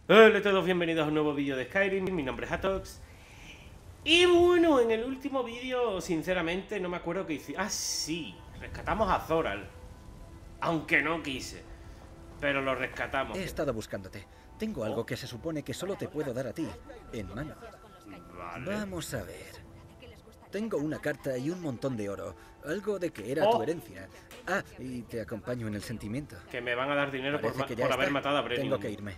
Hola a todos, bienvenidos a un nuevo vídeo de Skyrim. Mi nombre es Atox. Y bueno, en el último vídeo, sinceramente, no me acuerdo qué hice. Ah, sí, rescatamos a Zoral. Aunque no quise, pero lo rescatamos. He estado buscándote. Tengo algo que se supone que solo te puedo dar a ti, en mano. Vale. Vamos a ver. Tengo una carta y un montón de oro. Algo de que era tu herencia. Ah, y te acompaño en el sentimiento. Que me van a dar dinero por Parece que ya haber está. matado a Brenniman. Tengo que irme.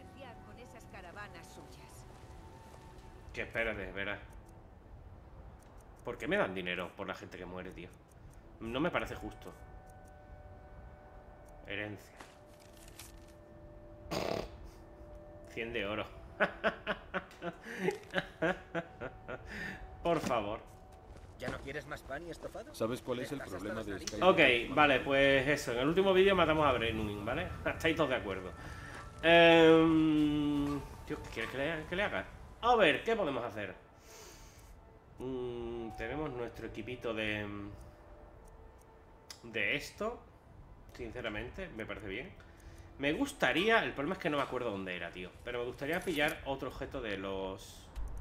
Que espérate, verás. ¿Por qué me dan dinero por la gente que muere, tío? No me parece justo. Herencia. 100 de oro. Por favor. ¿Ya no quieres más pan y estofado? ¿Sabes cuál es el problema de Skyrim? Ok, vale, pues eso. En el último vídeo matamos a Brenniman, ¿vale? Estáis todos de acuerdo. Tío, ¿qué quieres que le haga? A ver, ¿qué podemos hacer? Tenemos nuestro equipito de esto. Sinceramente, me parece bien. Me gustaría... El problema es que no me acuerdo dónde era, tío. Pero me gustaría pillar otro objeto de los...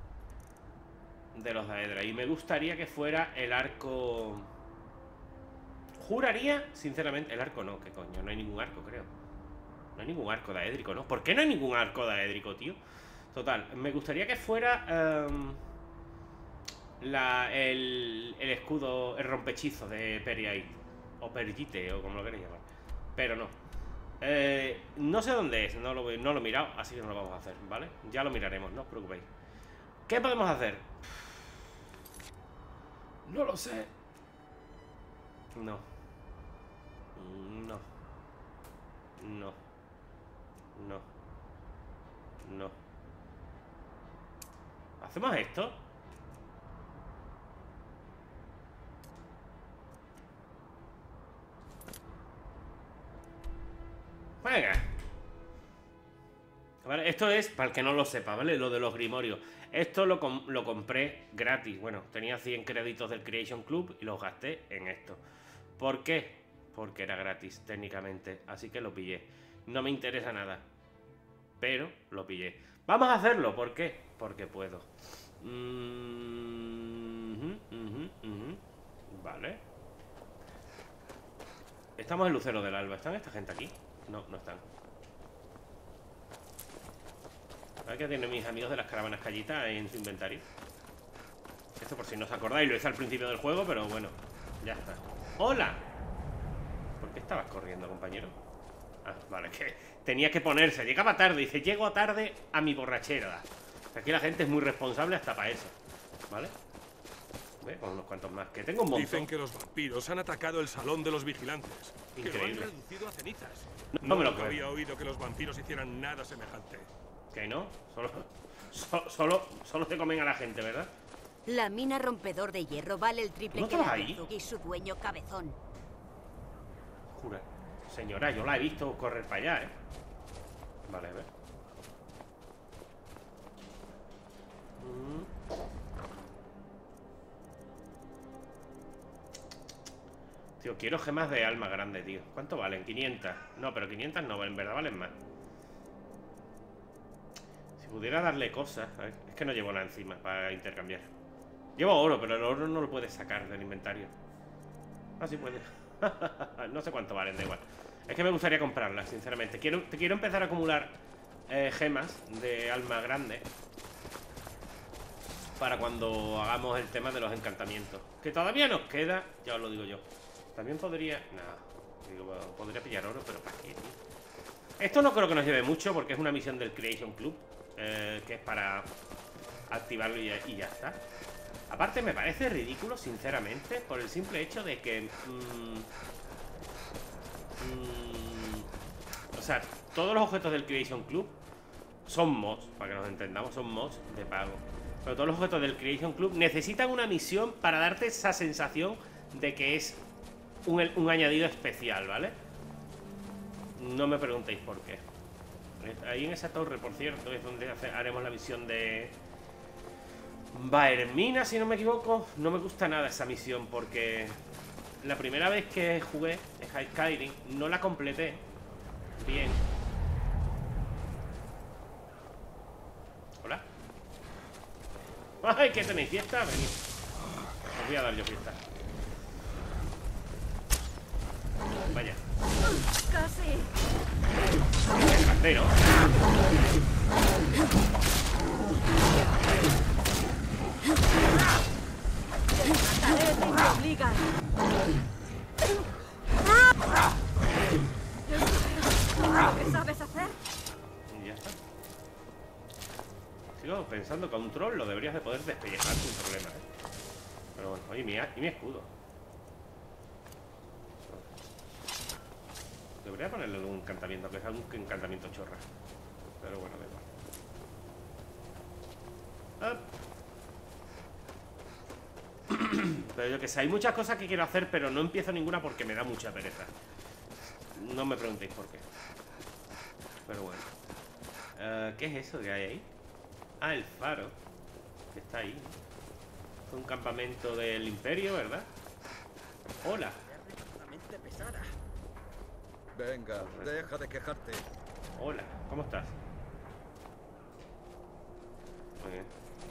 Daedra. Y me gustaría que fuera el arco... Juraría, sinceramente... El arco no, ¿qué coño? No hay ningún arco, creo. No hay ningún arco daédrico, ¿no? ¿Por qué no hay ningún arco daédrico, tío? Total, me gustaría que fuera... el escudo, el rompehechizo de Periaid. O Pergite, o como lo queréis llamar. Pero no. No sé dónde es, no lo he mirado, así que no lo vamos a hacer, ¿vale? Ya lo miraremos, no os preocupéis. ¿Qué podemos hacer? No lo sé. No. No. No. No. No. ¿Hacemos esto? Venga. Vale, esto es, para el que no lo sepa, ¿vale? Lo de los grimorios. Esto lo compré gratis. Bueno, tenía 100 créditos del Creation Club y los gasté en esto. ¿Por qué? Porque era gratis, técnicamente. Así que lo pillé. No me interesa nada, pero lo pillé. Vamos a hacerlo, ¿por qué? Porque puedo. Vale. Estamos en Lucero del Alba. ¿Están esta gente aquí? No, no están. A ver qué tienen mis amigos de las caravanas callitas en su inventario. Esto por si no os acordáis, lo hice al principio del juego, pero bueno, ya está. ¡Hola! ¿Por qué estabas corriendo, compañero? Ah, vale, que tenía que ponerse. Llegaba tarde, dice, llego tarde a mi borrachera. Aquí la gente es muy responsable hasta para eso, ¿vale? Ve, con unos cuantos más, que tengo un montón. Dicen que los vampiros han atacado el salón de los vigilantes. Increíble. Que lo han reducido a cenizas. No me lo Nunca creo. había oído que los vampiros hicieran nada semejante. Que no, solo se comen a la gente, ¿verdad? La mina rompedor de hierro vale el triple ¿No que la estabas ahí? Herzog y su dueño cabezón. Jura. Señora, yo la he visto correr para allá, ¿eh? Vale, a ver. Tío, quiero gemas de alma grande, tío. ¿Cuánto valen? 500. No, pero 500 no, en verdad valen más. Si pudiera darle cosas. A ver, es que no llevo nada encima para intercambiar. Llevo oro, pero el oro no lo puedes sacar del inventario. Ah, sí puedes. No sé cuánto valen, da igual. Es que me gustaría comprarlas, sinceramente. Quiero empezar a acumular gemas de alma grande para cuando hagamos el tema de los encantamientos. Que todavía nos queda, ya os lo digo yo. También podría... Nada, digo, bueno, podría pillar oro, pero ¿para qué, tío? Esto no creo que nos lleve mucho porque es una misión del Creation Club, que es para activarlo y ya está. Aparte me parece ridículo, sinceramente, por el simple hecho de que... o sea, todos los objetos del Creation Club son mods, para que nos entendamos, son mods de pago. Pero todos los objetos del Creation Club necesitan una misión para darte esa sensación de que es un añadido especial, ¿vale? No me preguntéis por qué. Ahí en esa torre, por cierto, es donde haremos la misión de Vaermina, si no me equivoco. No me gusta nada esa misión porque la primera vez que jugué Skyrim no la completé bien. ¡Ay, que tenéis fiesta! Venid. Os voy a dar yo fiesta. Vaya. Casi. Cartero. Te obligan. ¿Qué sabes hacer? Y ya está. Sigo pensando que a un troll lo deberías de poder despellejar sin problema, ¿eh? Pero bueno, oye, y mi escudo. Debería ponerle un encantamiento, que es un encantamiento chorra. Pero bueno, da igual. Pero yo que sé, hay muchas cosas que quiero hacer, pero no empiezo ninguna porque me da mucha pereza. No me preguntéis por qué. Pero bueno. ¿Qué es eso que hay ahí? Ah, el faro. Que está ahí. Es un campamento del imperio, ¿verdad? Hola. Venga, deja de quejarte. Hola, ¿cómo estás? Muy bien.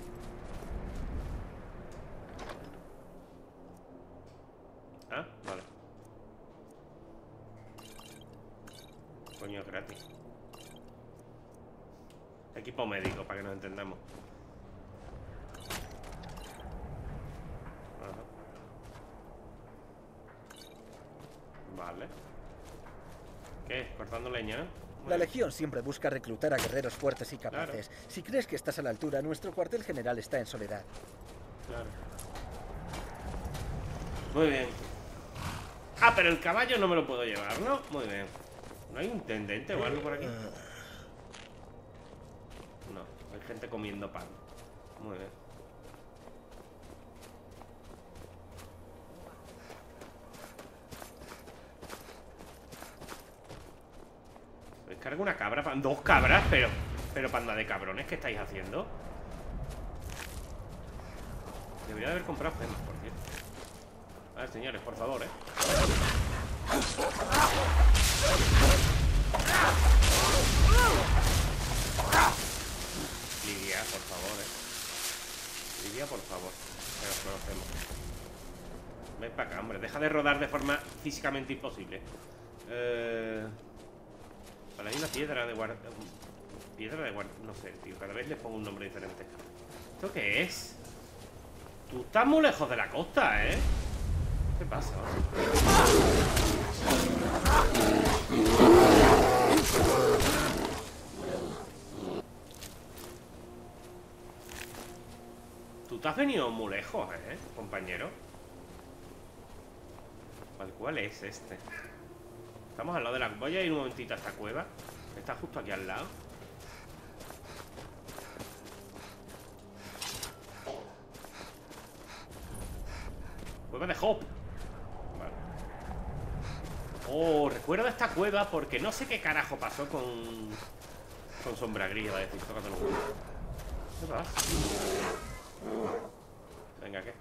Ah, vale. Coño, es gratis. Equipo médico, para que nos entendamos. Ajá. Vale. ¿Qué? ¿Cortando leña? Muy La bien. Legión siempre busca reclutar a guerreros fuertes y capaces. Claro. Si crees que estás a la altura, nuestro cuartel general está en Soledad. Claro. Muy bien. Ah, pero el caballo no me lo puedo llevar, ¿no? Muy bien. ¿No hay un intendente o algo por aquí? No, hay gente comiendo pan. Muy bien. ¿Me cargo una cabra? Dos cabras, pero panda de cabrones, ¿qué estáis haciendo? Debería de haber comprado gemas, por cierto. A ver, señores, por favor, Lidia, por favor, Lidia, por favor. Que nos conocemos. Ven para acá, hombre. Deja de rodar de forma físicamente imposible. Vale, hay una piedra de guarda. Piedra de guarda. No sé, tío. Cada vez le pongo un nombre diferente. ¿Esto qué es? Tú estás muy lejos de la costa, ¿eh? ¿Qué pasa? Tú te has venido muy lejos, compañero. Vale, ¿cuál es este? Estamos al lado de la... Voy a ir un momentito a esta cueva. Está justo aquí al lado. Cueva de Hop. Vale. Oh, recuerdo esta cueva porque no sé qué carajo pasó con Sombra Gris, va a decir. Tócate los huevos. ¿Qué pasa? Venga, ¿qué?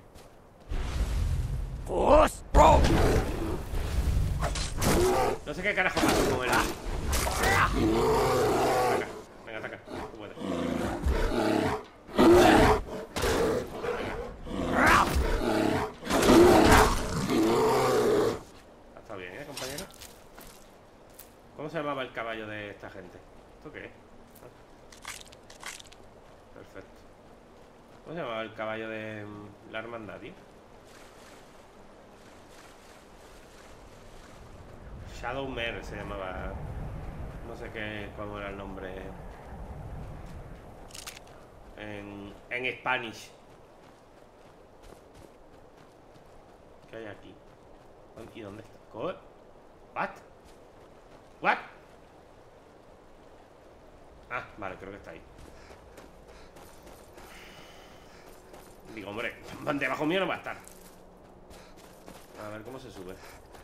No sé qué carajo pasó con el... Venga, venga, ataca. Tú puedes. Está bien, compañero. ¿Cómo se llamaba el caballo de esta gente? ¿Esto qué es? Perfecto. ¿Cómo se llamaba el caballo de la hermandad, tío? Shadowmare se llamaba. No sé qué, cómo era el nombre en Spanish. ¿Qué hay aquí? ¿Y dónde está? ¿What? ¿What? Ah, vale, creo que está ahí. Digo, hombre, debajo mío no va a estar. A ver cómo se sube.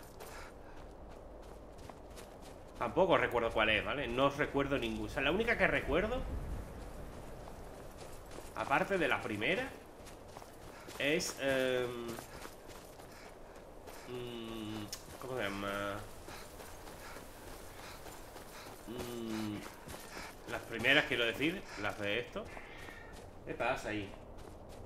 Tampoco recuerdo cuál es, ¿vale? No recuerdo ninguna. O sea, la única que recuerdo, aparte de la primera, es... ¿cómo se llama? Las primeras, quiero decir, las de esto. ¿Qué pasa ahí?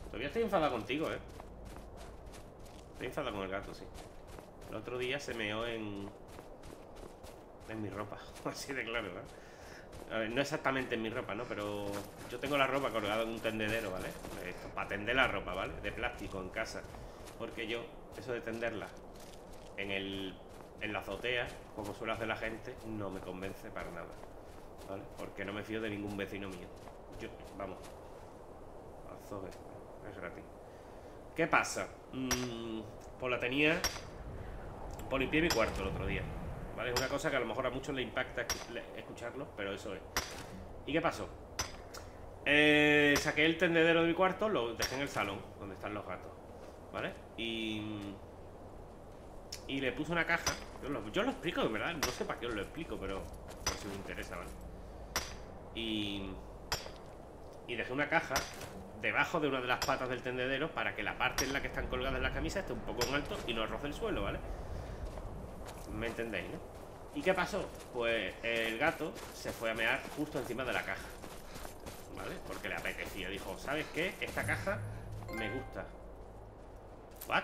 Todavía estoy enfadado contigo, Estoy enfadado con el gato, sí. El otro día se meó en mi ropa. Así de claro, ¿verdad? A ver, no exactamente en mi ropa, ¿no? Pero yo tengo la ropa colgada en un tendedero, ¿vale? Esto, para tender la ropa, ¿vale? De plástico en casa. Porque yo, eso de tenderla en la azotea, como suele hacer la gente, no me convence para nada, ¿vale? Porque no me fío de ningún vecino mío. Yo, vamos. Azote, es gratis. ¿Qué pasa? Pues la tenía... Pues limpié mi cuarto el otro día, ¿vale? Es una cosa que a lo mejor a muchos les impacta escucharlo, pero eso es. ¿Y qué pasó? Saqué el tendedero de mi cuarto, lo dejé en el salón, donde están los gatos, ¿vale? Y le puse una caja. Yo lo explico, de verdad, no sé para qué os lo explico, pero por si os interesa, ¿vale? Y dejé una caja debajo de una de las patas del tendedero para que la parte en la que están colgadas las camisas esté un poco en alto y no roce el suelo, ¿vale? ¿Me entendéis, no? ¿Y qué pasó? Pues el gato se fue a mear justo encima de la caja, ¿vale? Porque le apetecía. Dijo, ¿sabes qué? Esta caja me gusta. ¿What?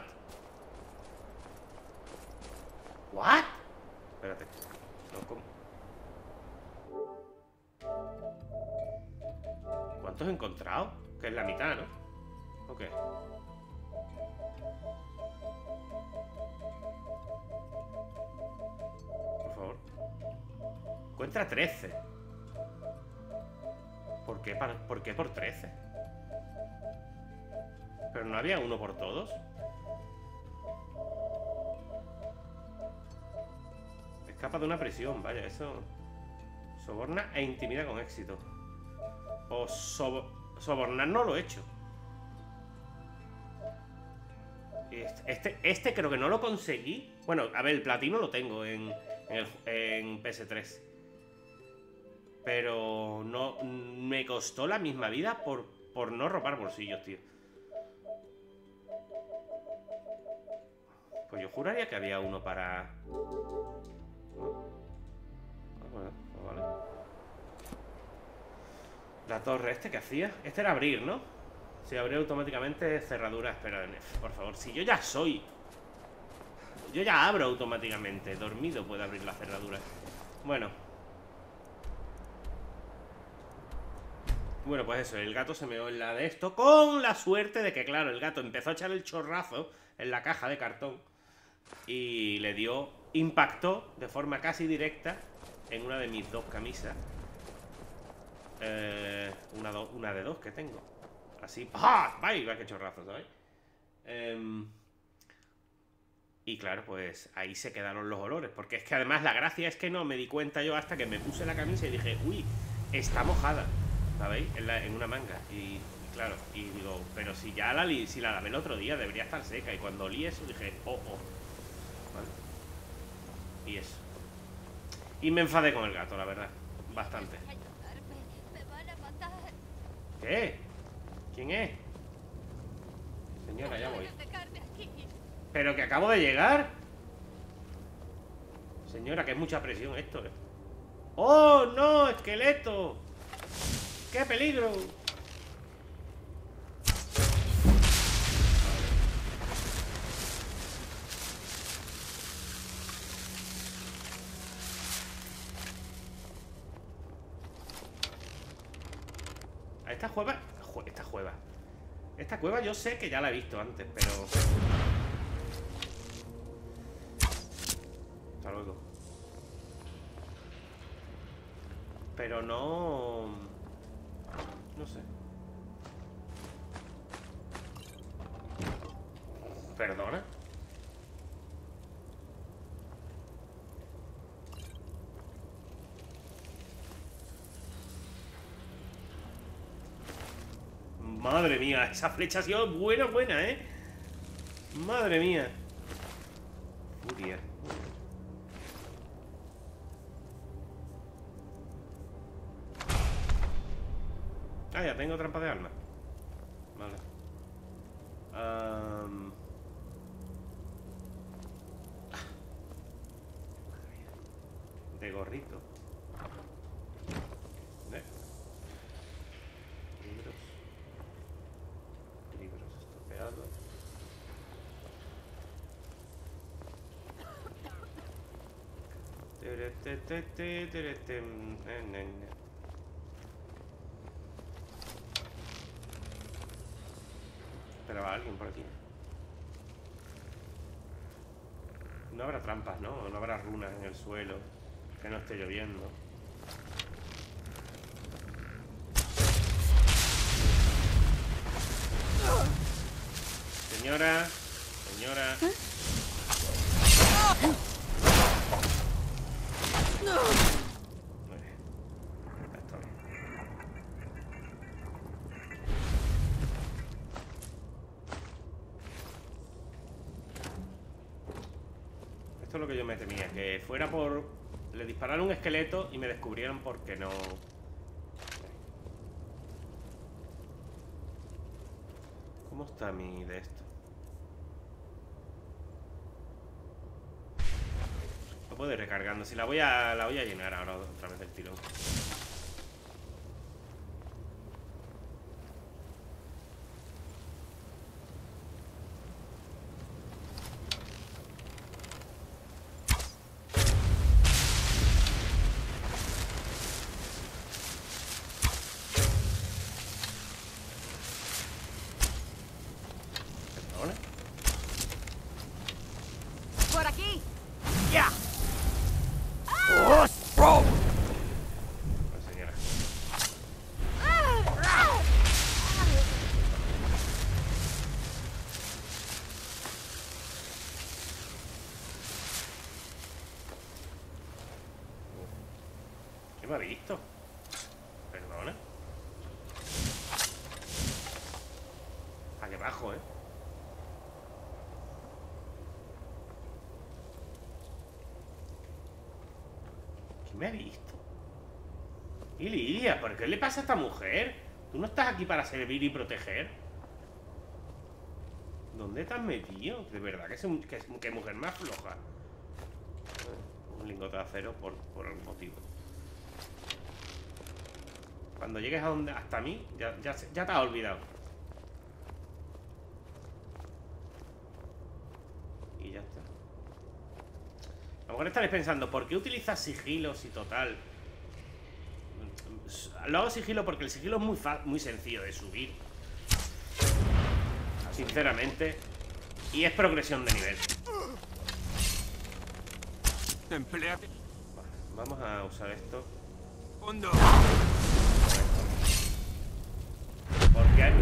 ¿What? Espérate. No, ¿cómo? ¿Cuántos he encontrado? Que es la mitad, ¿no? ¿O qué? Por favor. Encuentra 13. ¿Por qué? ¿Por qué por 13? ¿Pero no había uno por todos? Escapa de una prisión, vaya, eso. Soborna e intimida con éxito. O sobornar no lo he hecho. Este creo que no lo conseguí. Bueno, a ver, el platino lo tengo en PS3. Pero no me costó la misma vida por no robar bolsillos, tío. Pues yo juraría que había uno para... Bueno, pues vale. La torre, ¿este qué hacía? Este era abrir, ¿no? Se abre automáticamente cerraduras. Pero, por favor, si yo ya soy... Yo ya abro automáticamente. Dormido puede abrir la cerradura. Bueno. Bueno, pues eso. El gato se meó en la de esto. Con la suerte de que, claro, el gato empezó a echar el chorrazo en la caja de cartón. Y le dio... Impactó de forma casi directa en una de mis dos camisas. Una de dos que tengo. Así, ¡ah! ¡Vaya qué chorrazo, ¿sabes? Y claro, pues ahí se quedaron los olores. Porque es que además la gracia es que no me di cuenta yo hasta que me puse la camisa y dije, uy, está mojada, ¿sabéis? En una manga. Y claro, y digo, pero si ya si la lavé el otro día, debería estar seca. Y cuando olí eso dije, oh. ¿Vale? Y eso. Y me enfadé con el gato, la verdad. Bastante. ¿Qué? ¿Quién es? Señora, ya voy. Pero que acabo de llegar. Señora, que es mucha presión esto, ¡Oh, no! ¡Esqueleto! ¡Qué peligro! Esta cueva yo sé que ya la he visto antes, pero... Hasta luego. Pero no... No sé. ¿Perdona? Madre mía, esa flecha ha sido buena, ¿eh? Madre mía. Furia. Ah, ya tengo trampa de alma. Vale. De gorrito. Libros. Pero va alguien por aquí. No habrá trampas, ¿no? No habrá runas en el suelo. Que no esté lloviendo. Señora. Señora. Muy bien. Está bien. Esto es lo que yo me temía. Que fuera por... Le dispararon un esqueleto y me descubrieron porque no... ¿Cómo está mi de esto? No puedo ir recargando. Si la voy a llenar ahora otra vez del tirón. Perdona. ¡Por aquí! Pues señora. ¿Qué me ha visto? Perdona. Aquí abajo, ¿eh? ¿Quién me ha visto? Y Lidia, ¿por qué le pasa a esta mujer? ¿Tú no estás aquí para servir y proteger? ¿Dónde te has metido? De verdad que mujer más floja. Un lingote de acero por algún motivo. Cuando llegues a donde, hasta mí, ya te has olvidado. Y ya está. A lo mejor estaréis pensando, ¿por qué utilizas sigilos y total? Lo hago sigilo porque el sigilo es muy sencillo de subir. Sinceramente. Y es progresión de nivel. Empléate. Vale, vamos a usar esto. Fondo. Porque hay...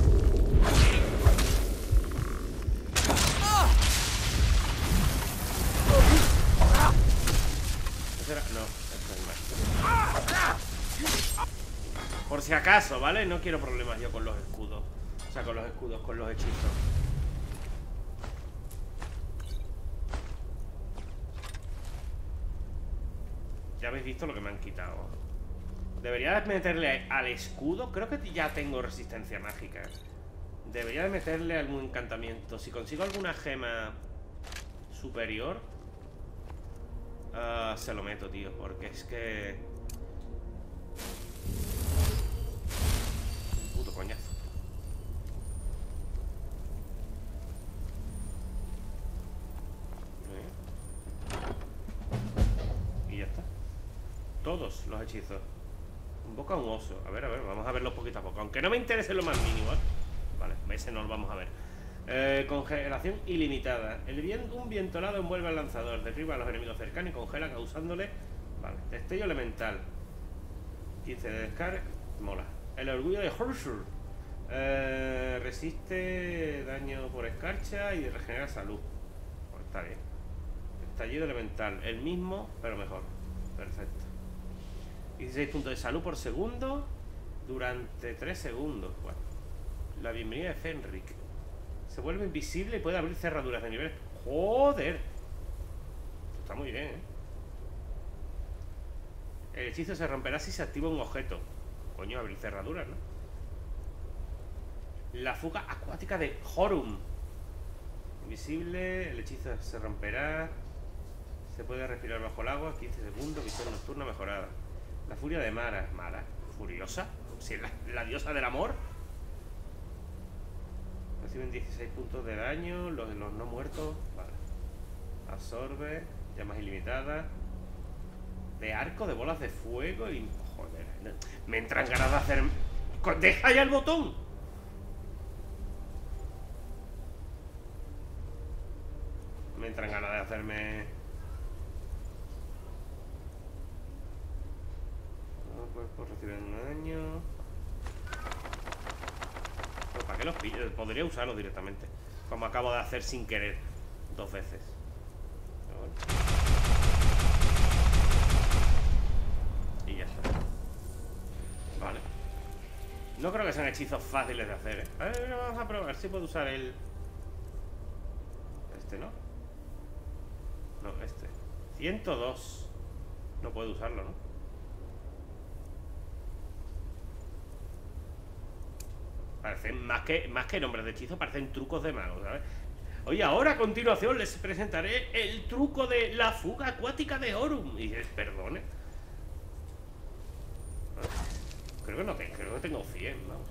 ¿Eso era? No, esto es más. Por si acaso, ¿vale? No quiero problemas yo con los escudos. O sea, con los escudos, con los hechizos. Ya habéis visto lo que me han quitado. Debería de meterle al escudo. Creo que ya tengo resistencia mágica. Debería de meterle algún encantamiento. Si consigo alguna gema superior, se lo meto, tío. Porque es que... un puto coñazo. Y ya está. Todos los hechizos. Invoca un oso. A ver, vamos a verlo poquito a poco. Aunque no me interese lo más mínimo, ¿eh? Vale, ese no lo vamos a ver. Congelación ilimitada. Un viento helado envuelve al lanzador. Derriba a los enemigos cercanos y congela, causándole... Vale, destello elemental. 15 de descarga. Mola. El orgullo de Horsur. Resiste daño por escarcha y regenera salud. Pues está bien. Estallido elemental. El mismo, pero mejor. Perfecto. 16 puntos de salud por segundo durante 3 segundos. Bueno. La bienvenida de Fenric. Se vuelve invisible y puede abrir cerraduras de nivel. ¡Joder! Esto está muy bien, ¿eh? El hechizo se romperá si se activa un objeto. Coño, abrir cerraduras, ¿no? La fuga acuática de Horum. Invisible. El hechizo se romperá. Se puede respirar bajo el agua. 15 segundos. Visión nocturna mejorada. La furia de Mara. ¿Mara? ¿Furiosa? Si es la diosa del amor. Reciben 16 puntos de daño. Los no muertos. Vale. Absorbe. Llamas ilimitadas. De arco, de bolas de fuego y... Joder, me entran ganas de hacer... ¡Deja ya el botón! Me entran ganas de hacerme... Cuerpos reciben daño... Pero ¿para qué los pillo? Podría usarlos directamente, como acabo de hacer sin querer 2 veces. Pero bueno. Y ya está. Vale. No creo que sean hechizos fáciles de hacer, ¿eh? A ver, vamos a probar si puedo usar el... Este, ¿no? No, este 102. No puedo usarlo, ¿no? Parecen más que nombres de hechizos, parecen trucos de magos, ¿sabes? Oye, ahora a continuación les presentaré el truco de la fuga acuática de Orum. Y perdone. Creo que tengo 100, vamos.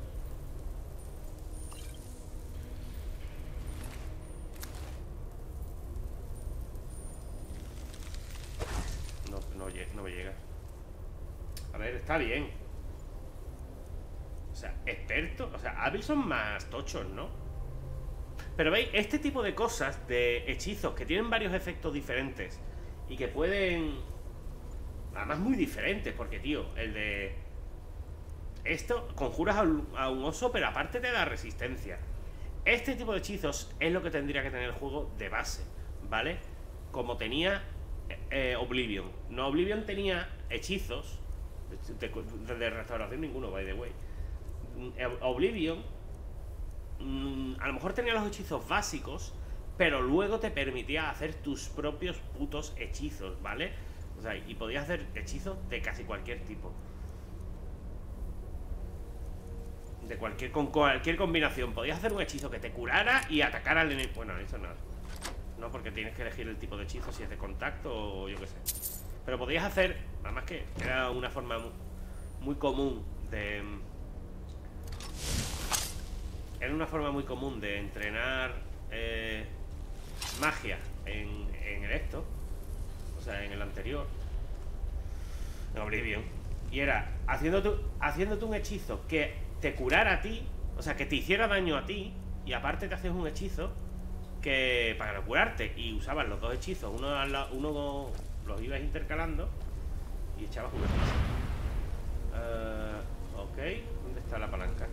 No me llega. A ver, está bien. O sea, experto. O sea, hábil son más tochos, ¿no? Pero veis, este tipo de cosas, de hechizos que tienen varios efectos diferentes y que pueden... Además muy diferentes, porque, tío, el de... Esto, conjuras a un oso, pero aparte te da resistencia. Este tipo de hechizos es lo que tendría que tener el juego de base, ¿vale? Como tenía Oblivion. No, Oblivion tenía hechizos de restauración ninguno, by the way. Oblivion a lo mejor tenía los hechizos básicos, pero luego te permitía hacer tus propios putos hechizos, ¿vale? O sea, y podías hacer hechizos de casi cualquier tipo. Con cualquier combinación. Podías hacer un hechizo que te curara y atacara al enemigo. Bueno, eso no. No, porque tienes que elegir el tipo de hechizo, si es de contacto o yo qué sé. Pero podías hacer, además que era una forma muy común de... Era una forma muy común de entrenar magia en el esto. O sea, en el anterior, en Oblivion. Y era haciéndote un hechizo que te curara a ti, o sea, que te hiciera daño a ti, y aparte te hacías un hechizo que para curarte, y usabas los dos hechizos, uno los ibas intercalando y echabas un hechizo. Ok, ¿dónde está la palanca?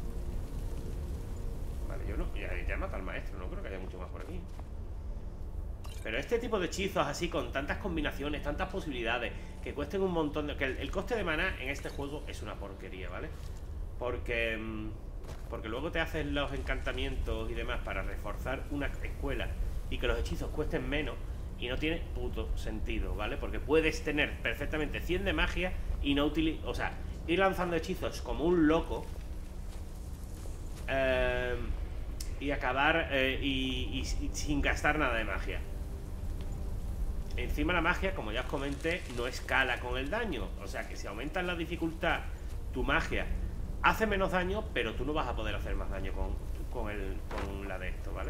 Vale, yo no, ya mata al maestro, no creo que haya mucho más por aquí. Pero este tipo de hechizos así, con tantas combinaciones, tantas posibilidades, que cuesten un montón de... Que el coste de maná en este juego es una porquería, ¿vale? Porque luego te hacen los encantamientos y demás para reforzar una escuela y que los hechizos cuesten menos, y no tiene puto sentido, ¿vale? Porque puedes tener perfectamente 100 de magia y no utilizar... O sea, ir lanzando hechizos como un loco y acabar y sin gastar nada de magia. Encima la magia, como ya os comenté, no escala con el daño. O sea que si aumentas la dificultad, tu magia hace menos daño, pero tú no vas a poder hacer más daño con la de esto, ¿vale?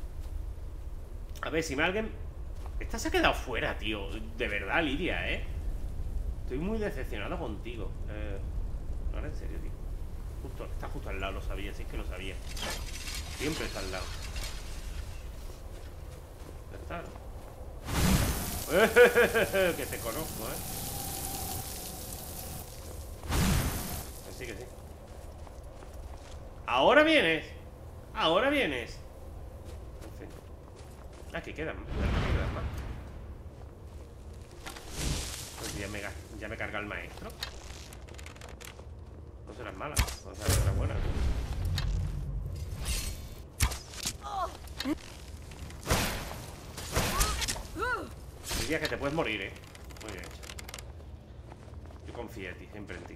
A ver, si alguien... Esta se ha quedado fuera, tío. De verdad, Lidia, ¿eh? Estoy muy decepcionado contigo. No, en serio, tío. Está justo al lado, lo sabía, sí es que lo sabía. Siempre está al lado. Ya está, ¿no? Que te conozco, ¿eh? Que sí. ¡Ahora vienes! ¡Ahora vienes! En fin. Aquí quedan más. Pues ya me carga el maestro. No serán malas, no serán buenas. Diría que te puedes morir, ¿eh? Muy bien hecho. Yo confío en ti, siempre en ti.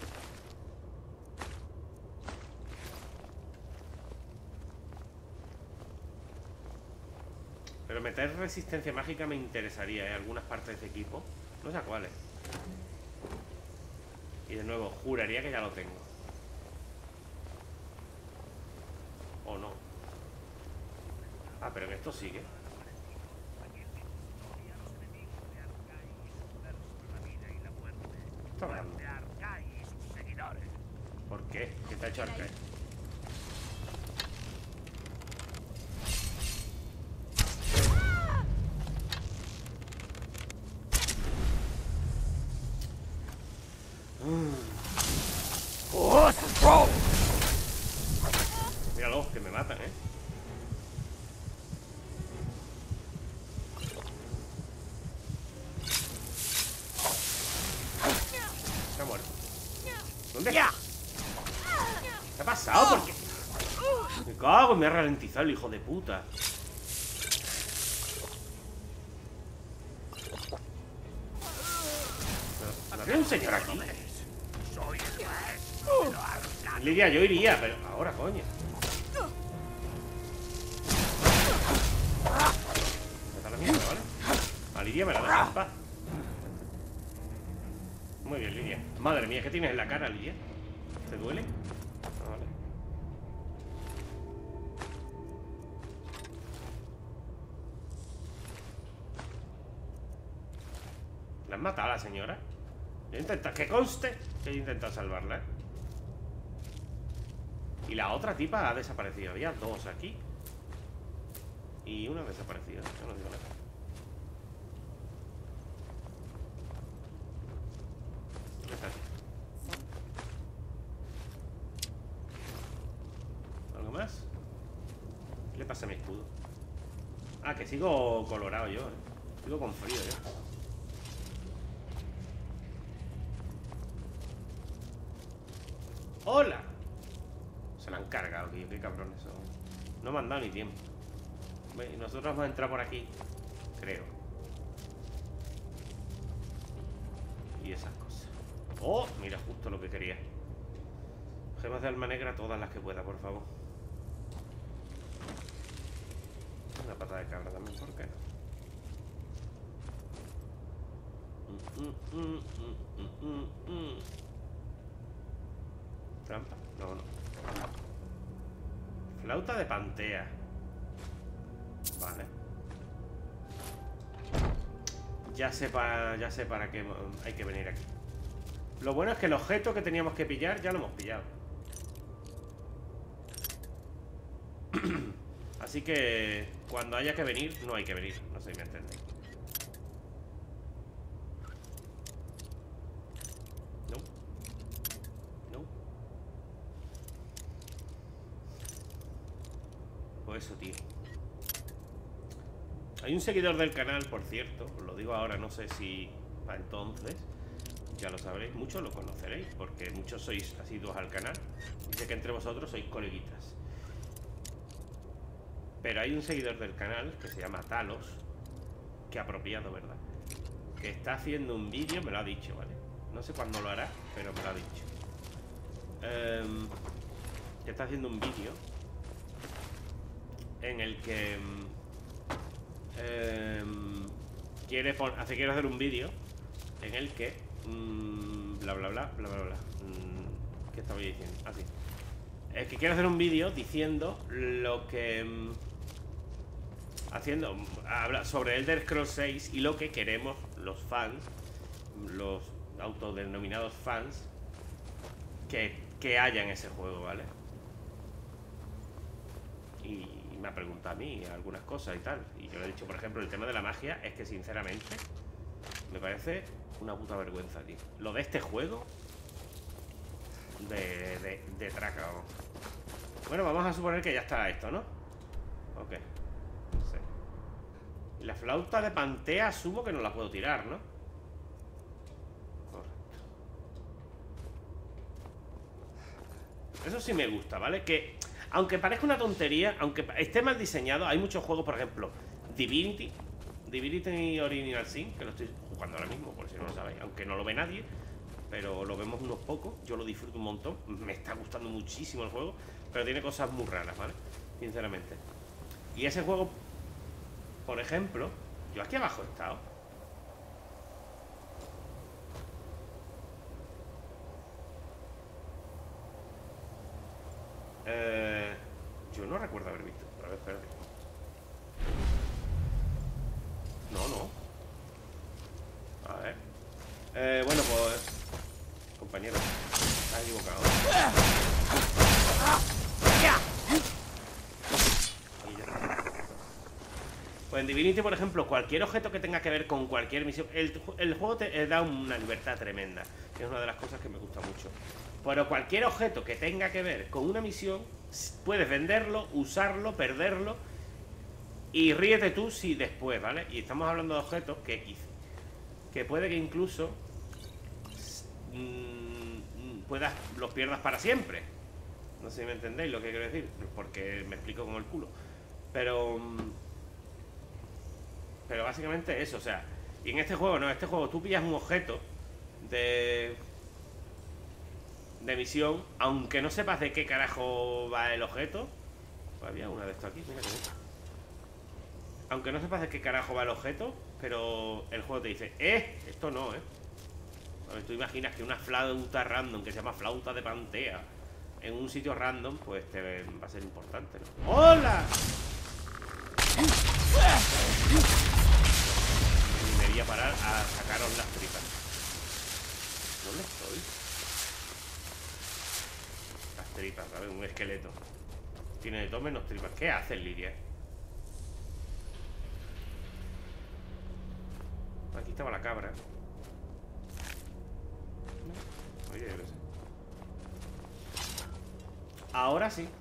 Pero meter resistencia mágica me interesaría, ¿eh? Algunas partes de equipo. No sé a cuáles. Y de nuevo, juraría que ya lo tengo. O no. Ah, pero que esto sigue. ¿Por qué? ¿Qué te ha hecho arcaer? Míralo, que me matan, ¿eh? Se ha muerto. ¿Dónde está? ¿Qué ha pasado? ¿Por qué? Me cago, me ha ralentizado el hijo de puta. ¿No había un señor aquí? Lidia, yo iría, pero ahora, coño. Me da la mierda, ¿vale? A Lidia me la deja en paz. Muy bien, Lidia. Madre mía, ¿qué tienes en la cara, Lidia? ¿Te duele? Ah, vale. ¿La han matado a la señora? Yo intento, que conste que he intentado salvarla, ¿eh? Y la otra tipa ha desaparecido. Había dos aquí. Y una ha desaparecido. Yo no digo nada. Está aquí. ¿Algo más? ¿Qué le pasa a mi escudo? Ah, que sigo colorado yo, ¿eh? Sigo con frío yo. ¡Hola! Se la han cargado, tío. Qué cabrones son. No me han dado ni tiempo. Nosotros vamos a entrar por aquí, creo. Y esas cosas. ¡Oh! Mira, justo lo que quería. Gemas de alma negra, todas las que pueda, por favor. Una pata de cabra también, ¿por qué no? ¿Trampa? No, no. Flauta de Pantea. Vale. Ya sé para qué hay que venir aquí. Lo bueno es que el objeto que teníamos que pillar ya lo hemos pillado. Así que cuando haya que venir, no hay que venir. No sé si me entendéis. Eso, tío. Hay un seguidor del canal, por cierto. Os lo digo ahora, no sé si para entonces ya lo sabréis. Muchos lo conoceréis, porque muchos sois asiduos al canal. Dice que entre vosotros sois coleguitas. Pero hay un seguidor del canal que se llama Talos. Que apropiado, ¿verdad? Que está haciendo un vídeo, me lo ha dicho, ¿vale? No sé cuándo lo hará, pero me lo ha dicho. Que está haciendo un vídeo en el que quiere hacer un vídeo en el que bla bla bla bla bla bla. ¿Qué estaba diciendo? Así. Es que quiere hacer un vídeo diciendo lo que habla sobre Elder Scrolls 6 y lo que queremos los fans, los autodenominados fans que haya en ese juego, ¿vale? Y me ha preguntado a mí algunas cosas y tal. Y yo le he dicho, por ejemplo, el tema de la magia es que sinceramente me parece una puta vergüenza, tío. Lo de este juego de traca. Bueno, vamos a suponer que ya está esto, ¿no? Ok. No sé. Y la flauta de Pantea asumo que no la puedo tirar, ¿no? Correcto. Eso sí me gusta, ¿vale? Que aunque parezca una tontería, aunque esté mal diseñado, hay muchos juegos, por ejemplo, Divinity Original Sin, que lo estoy jugando ahora mismo, por si no lo sabéis, aunque no lo ve nadie, pero lo vemos unos pocos. Yo lo disfruto un montón, me está gustando muchísimo el juego, pero tiene cosas muy raras, ¿vale? Sinceramente. Y ese juego, por ejemplo, yo aquí abajo he estado. Yo no recuerdo haber visto. A ver, espérate. No. A ver. Bueno, pues compañero, Estás equivocado. Ahí ya está. Pues en Divinity, por ejemplo, cualquier objeto que tenga que ver con cualquier misión, el juego te da una libertad tremenda, que es una de las cosas que me gusta mucho. Pero cualquier objeto que tenga que ver con una misión, puedes venderlo, usarlo, perderlo, y ríete tú si después, ¿vale? Y estamos hablando de objetos que puede que incluso los pierdas para siempre. No sé si me entendéis lo que quiero decir, porque me explico como el culo. Pero básicamente eso, o sea. Y en este juego, no, este juego tú pillas un objeto de misión, aunque no sepas de qué carajo va el objeto. Pues había una de esto aquí, mira que bien. Aunque no sepas de qué carajo va el objeto, pero el juego te dice, esto no, Bueno, tú imaginas que una flauta random que se llama flauta de Pantea en un sitio random, pues te va a ser importante, ¿no? ¡Hola! Y me voy a parar a sacaros las tripas. ¿Dónde estoy? Las tripas, ¿sabes? Un esqueleto. Tiene de todo menos tripas. ¿Qué haces, Lidia? Aquí estaba la cabra. Oye, yo qué sé. Ahora sí.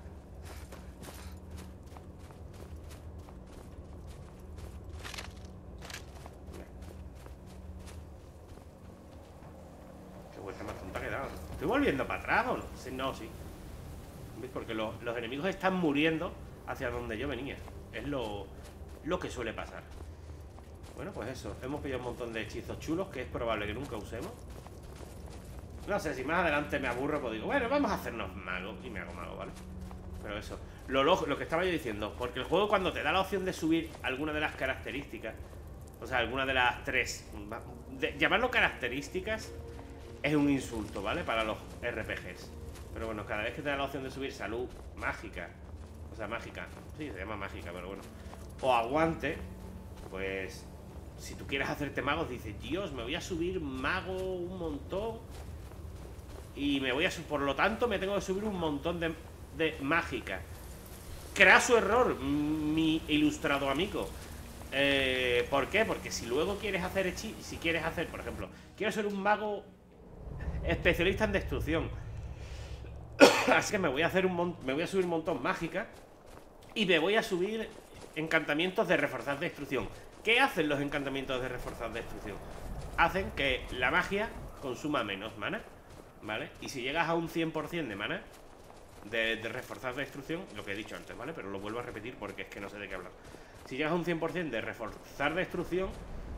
Qué vuelta más tonta que he dado. ¿Estoy volviendo para atrás o no? Sí, no, sí. ¿Ves? Porque los enemigos están muriendo hacia donde yo venía. Es lo que suele pasar. Bueno, pues eso. Hemos pillado un montón de hechizos chulos que es probable que nunca usemos. No sé, si más adelante me aburro, pues digo, bueno, vamos a hacernos magos. Y me hago mago, ¿vale? Pero eso, lo que estaba yo diciendo, porque el juego cuando te da la opción de subir alguna de las características, o sea, alguna de las tres, llamarlo características es un insulto, ¿vale? Para los RPGs. Pero bueno, cada vez que te da la opción de subir salud mágica, o sea, mágica, sí, se llama mágica, pero bueno, o aguante, pues si tú quieres hacerte magos, dices, Dios, me voy a subir mago un montón. Y me voy a... Por lo tanto, me tengo que subir un montón de mágica. Craso error, mi ilustrado amigo. ¿Por qué? Porque si luego quieres hacer si quieres hacer, por ejemplo, quiero ser un mago especialista en destrucción. Así que me voy a subir un montón mágica. Y me voy a subir encantamientos de reforzar destrucción. ¿Qué hacen los encantamientos de reforzar destrucción? Hacen que la magia consuma menos mana, ¿vale? Y si llegas a un 100% de mana de reforzar destrucción, lo que he dicho antes, ¿vale? Pero lo vuelvo a repetir porque es que no sé de qué hablar. Si llegas a un 100% de reforzar destrucción,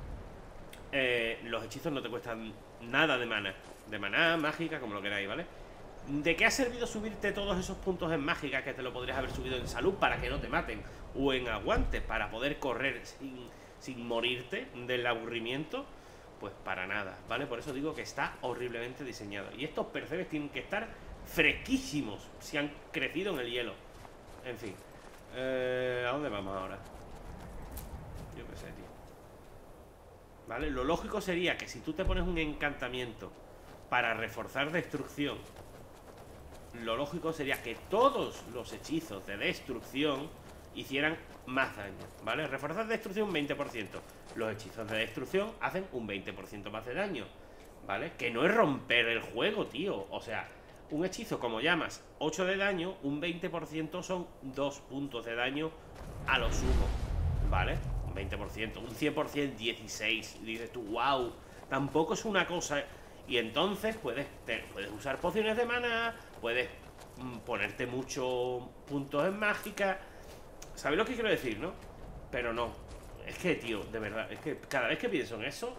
los hechizos no te cuestan nada de mana. De maná, mágica, como lo queráis, ¿vale? ¿De qué ha servido subirte todos esos puntos en mágica que te lo podrías haber subido en salud para que no te maten? O en aguante, para poder correr sin morirte del aburrimiento. Pues para nada, ¿vale? Por eso digo que está horriblemente diseñado. Y estos percebes tienen que estar fresquísimos si han crecido en el hielo. En fin, ¿a dónde vamos ahora? Yo qué sé, tío. ¿Vale? Lo lógico sería que si tú te pones un encantamiento para reforzar destrucción, lo lógico sería que todos los hechizos de destrucción hicieran más daño, ¿vale? Reforzar destrucción un 20%. Los hechizos de destrucción hacen un 20% más de daño, ¿vale? Que no es romper el juego, tío. O sea, un hechizo como llamas 8 de daño, un 20% son 2 puntos de daño a lo sumo, ¿vale? Un 20%, un 100% 16. Dices tú, wow, tampoco es una cosa. Y entonces puedes usar pociones de mana, puedes ponerte muchos puntos en mágica. ¿Sabéis lo que quiero decir, no? Pero no. Es que, tío, de verdad, es que cada vez que pienso en eso,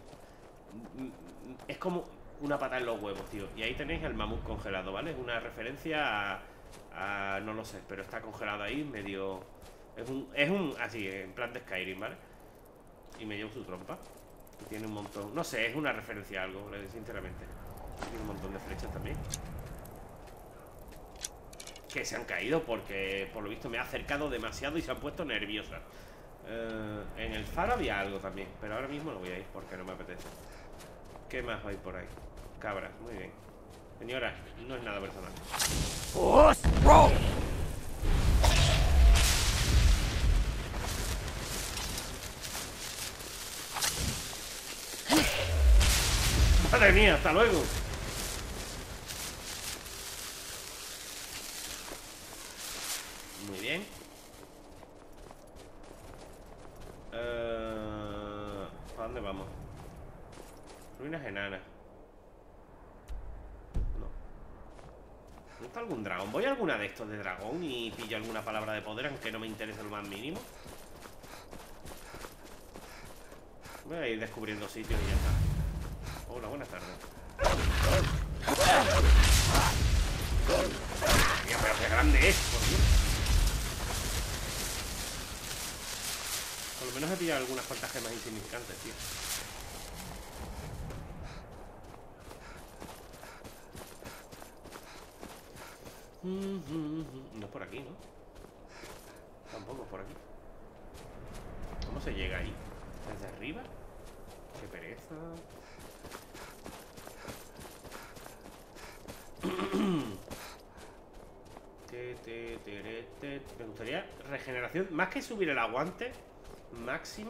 es como una patada en los huevos, tío. Y ahí tenéis el mamut congelado, ¿vale? Es una referencia a no lo sé, pero está congelado ahí medio... Es un así, en plan de Skyrim, ¿vale? Y me llevo su trompa. Y tiene un montón... No sé, es una referencia a algo, sinceramente. Tiene un montón de flechas también. Que se han caído porque, por lo visto, me ha acercado demasiado y se han puesto nerviosas. En el faro había algo también, pero ahora mismo no voy a ir porque no me apetece. ¿Qué más hay por ahí? Cabras, muy bien. Señora, no es nada personal. Madre mía, hasta luego. Muy bien. ¿Para dónde vamos? Ruinas enanas. No. ¿No está algún dragón? Voy a alguna de estos de dragón y pillo alguna palabra de poder, aunque no me interese lo más mínimo. Voy a ir descubriendo sitios y ya está. Hola, buenas tardes. Mira, pero qué grande es, por Dios. Por lo menos he pillado algunas cuantas gemas insignificantes, tío. No es por aquí, ¿no? Tampoco es por aquí. ¿Cómo se llega ahí? ¿Desde arriba? Qué pereza. Me gustaría regeneración. Más que subir el aguante máximo.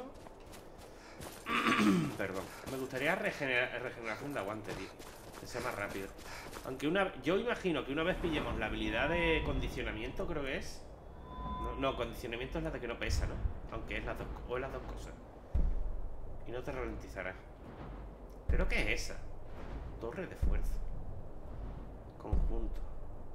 Perdón. Me gustaría regeneración de aguante, tío. Que sea más rápido. Aunque yo imagino que una vez pillemos la habilidad de condicionamiento, creo que es. No, condicionamiento es la de que no pesa, ¿no? Aunque es las dos, o es las dos cosas. Y no te ralentizará. Creo que es esa. Torre de fuerza. Conjunto.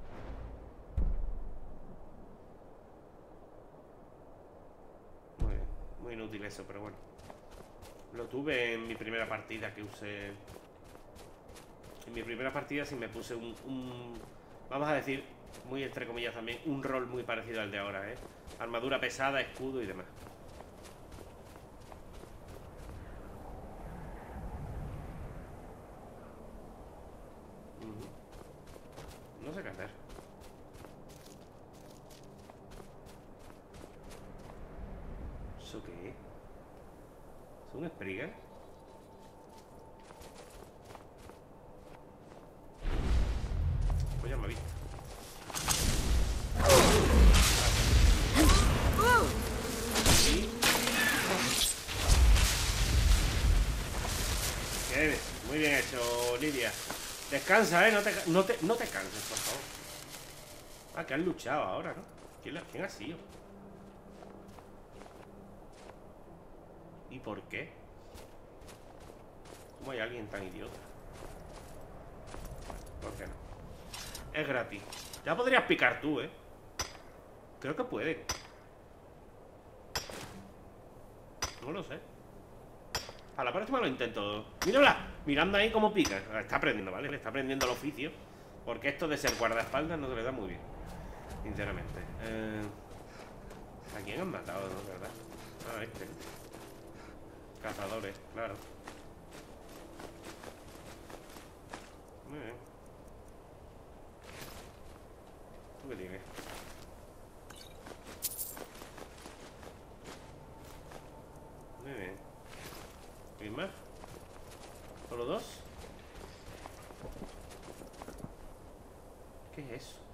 Muy bien. Muy inútil eso, pero bueno. Lo tuve en mi primera partida que usé. En mi primera partida sí me puse vamos a decir, muy entre comillas también, un rol muy parecido al de ahora, ¿eh? Armadura pesada, escudo y demás. No sé qué hacer. ¿Eso qué es? ¿Es un Spriggan? Pues ya me ha visto. Bien, muy bien hecho, Lidia. Descansa, no te canses, por favor. Ah, que han luchado ahora, ¿no? ¿Quién ha sido? ¿Y por qué? ¿Cómo hay alguien tan idiota? ¿Por qué no? Es gratis. Ya podrías picar tú, ¿eh? Creo que puede. No lo sé. A la próxima lo intento. Mírala, mirando ahí cómo pica. Está aprendiendo, ¿vale? Le está aprendiendo el oficio. Porque esto de ser guardaespaldas no se le da muy bien, sinceramente. ¿A quién han matado, no? ¿Verdad? Ah, este. Cazadores, claro. Muy bien. ¿Tú qué tienes? Muy bien. ¿Quién más? ¿Solo dos? ¿Qué es eso?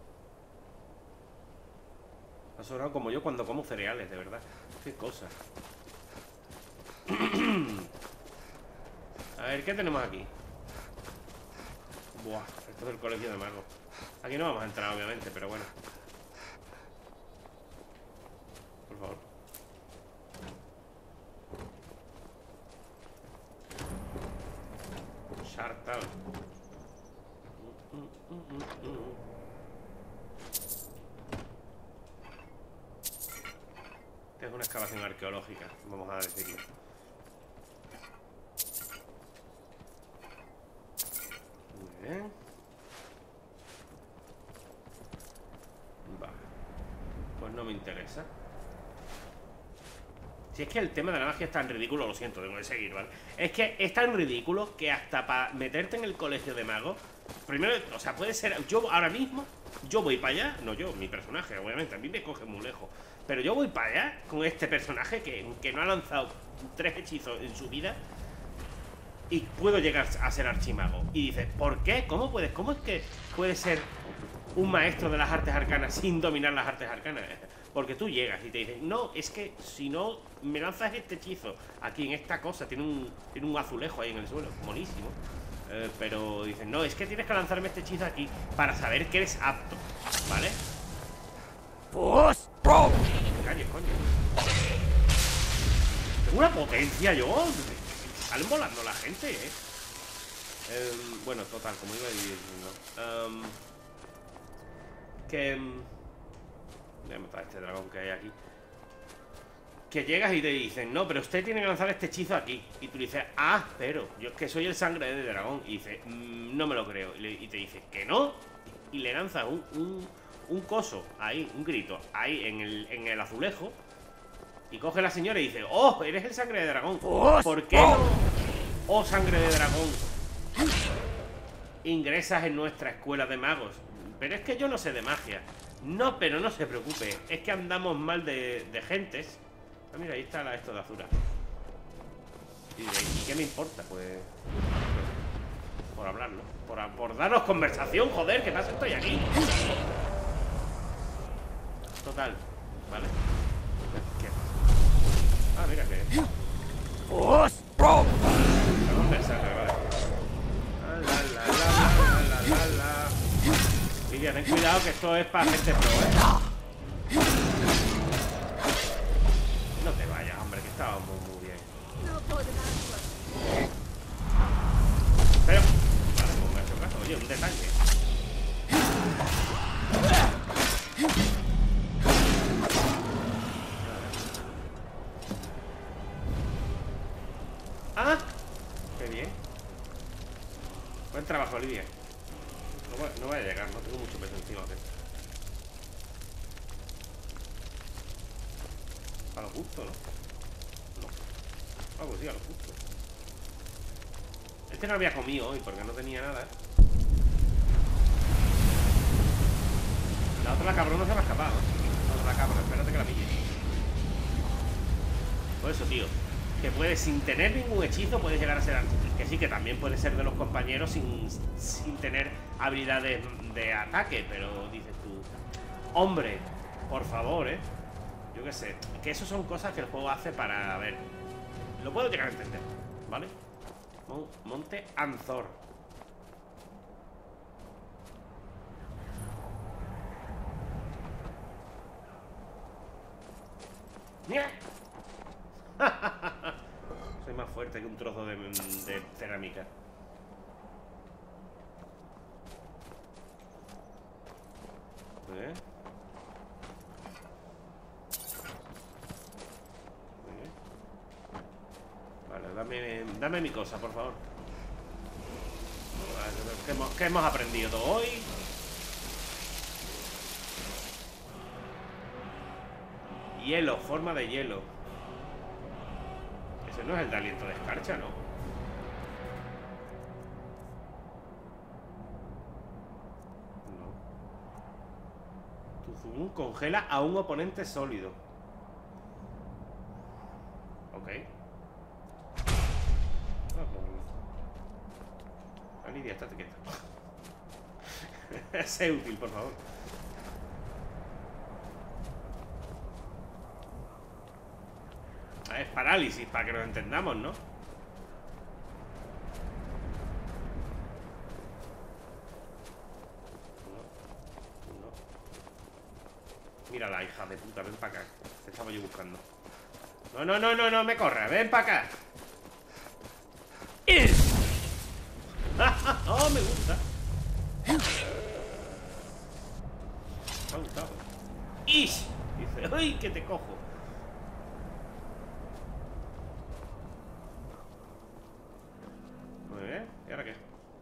Ha sonado como yo cuando como cereales, de verdad. Qué cosa. A ver, ¿qué tenemos aquí? Buah, esto es el colegio de magos. Aquí no vamos a entrar, obviamente, pero bueno. Por favor. Shartal. Esta es una excavación arqueológica, vamos a decirlo. Muy bien. Vale. Pues no me interesa. Si es que el tema de la magia es tan ridículo, lo siento, tengo que seguir, ¿vale? Es que es tan ridículo que hasta para meterte en el colegio de magos, primero, o sea, puede ser. Yo ahora mismo, yo voy para allá. No yo, mi personaje, obviamente, a mí me coge muy lejos. Pero yo voy para allá con este personaje que no ha lanzado 3 hechizos en su vida. y puedo llegar a ser archimago. Y dices, ¿por qué? ¿Cómo puedes? ¿Cómo es que puedes ser un maestro de las artes arcanas sin dominar las artes arcanas? Porque tú llegas y te dicen, no, es que si no me lanzas este hechizo aquí en esta cosa, tiene un azulejo ahí en el suelo, monísimo. Pero dicen, no, es que tienes que lanzarme este hechizo aquí para saber que eres apto, ¿vale? ¡Pues! ¡Bro! Calles, coño. Tengo una potencia yo. Salen volando la gente, bueno, total, como iba diciendo. Voy a matar a este dragón que hay aquí. Que llegas y te dicen, no, pero usted tiene que lanzar este hechizo aquí. Y tú le dices, ah, pero yo es que soy el sangre de dragón. Y dice, no me lo creo. Y te dice, ¿que no? Y le lanzas un coso ahí, un grito ahí en el azulejo. Y coge la señora y dice, oh, eres el sangre de dragón. ¿Por qué no? Oh, sangre de dragón, ingresas en nuestra escuela de magos. Pero es que yo no sé de magia. No, pero no se preocupe. Es que andamos mal de gentes. Ah, mira, ahí está esto de Azura. ¿Y qué me importa? Pues por hablar, ¿no? Por darnos conversación, joder, ¿qué pasa? Estoy aquí. Total, ¿vale? ¿Qué? Ah, mira que... ¡Pues! ¡Bro! Vamos a pensar, vale. La. Lidia, ten cuidado que esto es para gente pro, No te vayas, hombre, que estábamos muy bien. No podrás. Pero, vale, pues me ha hecho caso. Oye, un detalle. Ah, qué bien. Buen trabajo, Olivia. No voy a llegar, no tengo mucho peso encima. A lo justo, ¿no? No. Ah, pues sí, a lo justo. Este no había comido hoy porque no tenía nada. La otra cabrona se me ha escapado. La otra cabrona, espérate que la pille. Por eso, tío, que puedes, sin tener ningún hechizo, puedes llegar a ser archimago. Que sí, que también puedes ser de los compañeros sin tener habilidades de ataque. Pero dices tú, hombre, por favor, yo qué sé. Que eso son cosas que el juego hace para... A ver, lo puedo llegar a entender, ¿vale? Monte Anzor. Soy más fuerte que un trozo de cerámica. Vale, dame mi cosa, por favor. Vale, ¿qué hemos aprendido todo hoy? Hielo, forma de hielo. Ese no es el de aliento de escarcha, ¿no? No. Tu Zubun congela a un oponente sólido. Ok. Lidia, estate quieta. Sé útil, por favor. Es parálisis, para que nos entendamos, ¿no? No. Mira la hija de puta, ven para acá. Te estaba yo buscando. No, me corre, ven para acá. Oh, me gusta. Me ha gustado. ¡Ish! Dice, ¡ay, que te cojo! Muy bien, ¿y ahora qué?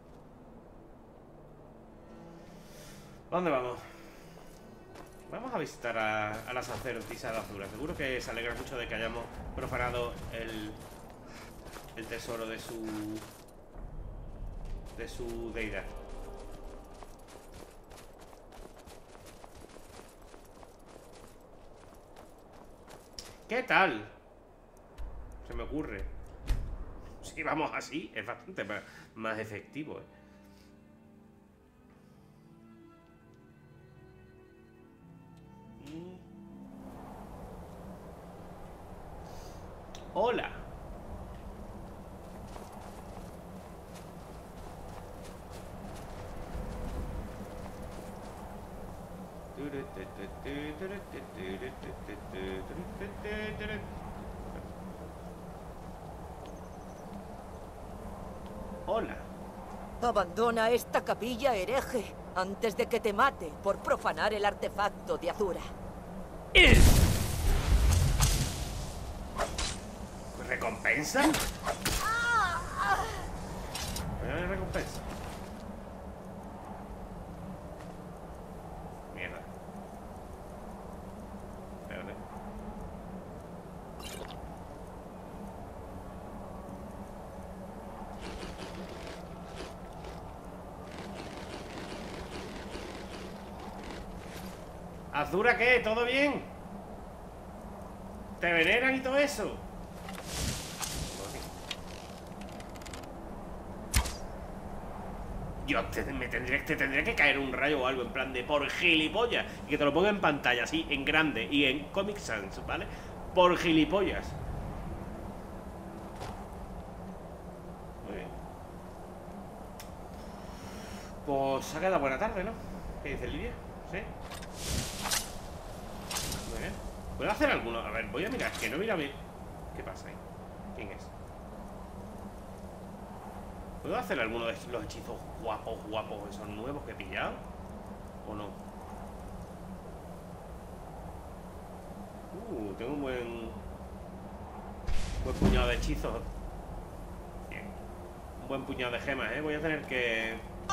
¿Dónde vamos? Vamos a visitar a la sacerdotisa de Azura. Seguro que se alegra mucho de que hayamos profanado el tesoro de su deidad. ¿Qué tal? Se me ocurre. si vamos así, es bastante más efectivo, ¿eh? Hola. Hola. Abandona esta capilla, hereje, antes de que te mate por profanar el artefacto de Azura. ¿Recompensa? ¿Hay recompensa? Mierda. Espérate. ¿Azura qué? ¿Todo bien? ¿Te veneran y todo eso? Yo te tendría que caer un rayo o algo en plan de por gilipollas. Y que te lo ponga en pantalla, así, en grande. Y en Comic Sans, ¿vale? Por gilipollas. Muy bien. Pues ha quedado buena tarde, ¿no? ¿Qué dice Lidia? ¿Sí? Muy bien. ¿Puedo hacer alguno? A ver, voy a mirar. Que no mira a mí. ¿Qué pasa ahí? ¿Quién es? ¿Puedo hacer alguno de los hechizos guapos esos nuevos que he pillado? ¿O no? Tengo un buen puñado de hechizos. Bien. Un buen puñado de gemas, ¿eh? Voy a tener que...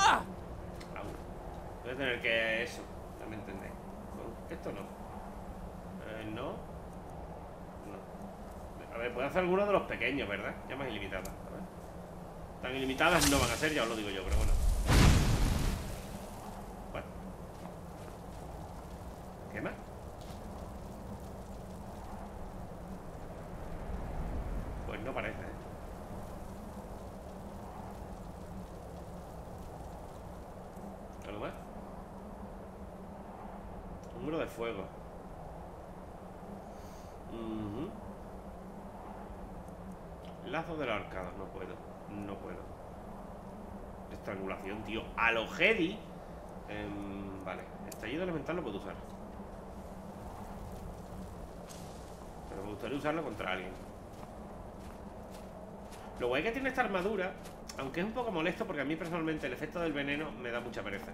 Voy a tener que... Eso, también entendéis. Esto no. No. A ver, puedo hacer alguno de los pequeños, ¿verdad? Llamas ilimitadas. A ver. Tan ilimitadas no van a ser, ya os lo digo yo, pero bueno. Bueno. ¿Qué más? Pues no parece, ¿eh? ¿Algo más? Un muro de fuego. Lazo de los arcados, no puedo. No puedo. Estrangulación, tío. A lo Jedi. Vale. Estallido elemental lo puedo usar. Pero me gustaría usarlo contra alguien. Lo guay que tiene esta armadura, aunque es un poco molesto porque a mí personalmente el efecto del veneno me da mucha pereza.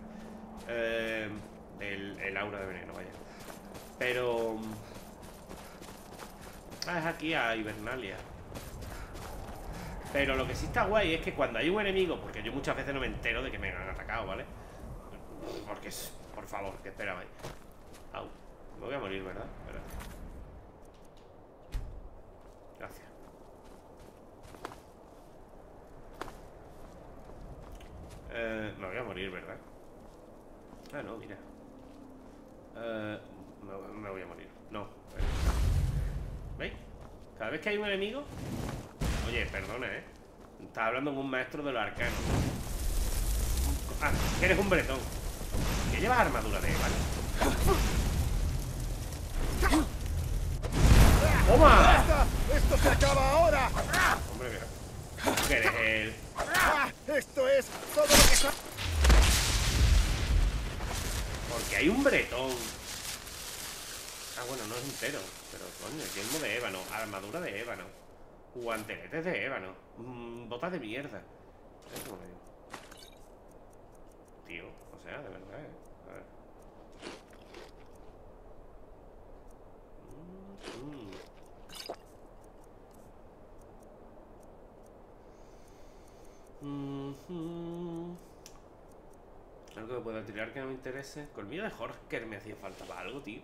El aura de veneno, vaya. Pero... es aquí a Hibernalia. Pero lo que sí está guay es que cuando hay un enemigo, porque yo muchas veces no me entero de que me han atacado, ¿vale? Porque es... Por favor, que esperaba ahí. Au. Me voy a morir, ¿verdad? Espérate. Gracias. Me voy a morir, ¿verdad? Ah, no, mira. Me voy a morir. No. ¿Veis? Cada vez que hay un enemigo... Oye, perdona, ¿eh? Estás hablando con un maestro de los arcanos. Ah, que eres un bretón. Que llevas armadura de ¿vale? ¡Toma! ¡Esto se acaba ahora! Hombre, mira. ¿Qué eres el...? ¡Esto es todo lo que... Porque hay un bretón. Ah, bueno, no es entero. Pero, coño, yelmo de ébano. Armadura de ébano. Guanteletes de ébano. Botas de mierda. Eso me digo. Tío, o sea, de verdad, A ver. Algo que pueda tirar que no me interese. Colmillo de Horker me hacía falta para algo, tío.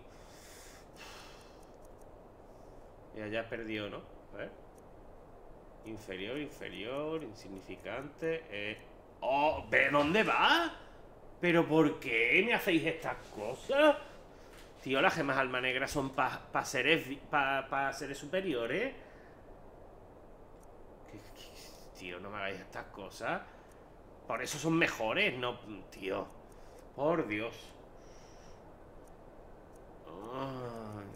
Ya has perdido, ¿no? A ver. Inferior, insignificante. ¡Oh! ¿De dónde va? ¿Pero por qué me hacéis estas cosas? Tío, las gemas alma negra son para seres superiores. Tío, no me hagáis estas cosas. Por eso son mejores, no... Tío. Por Dios. Ay.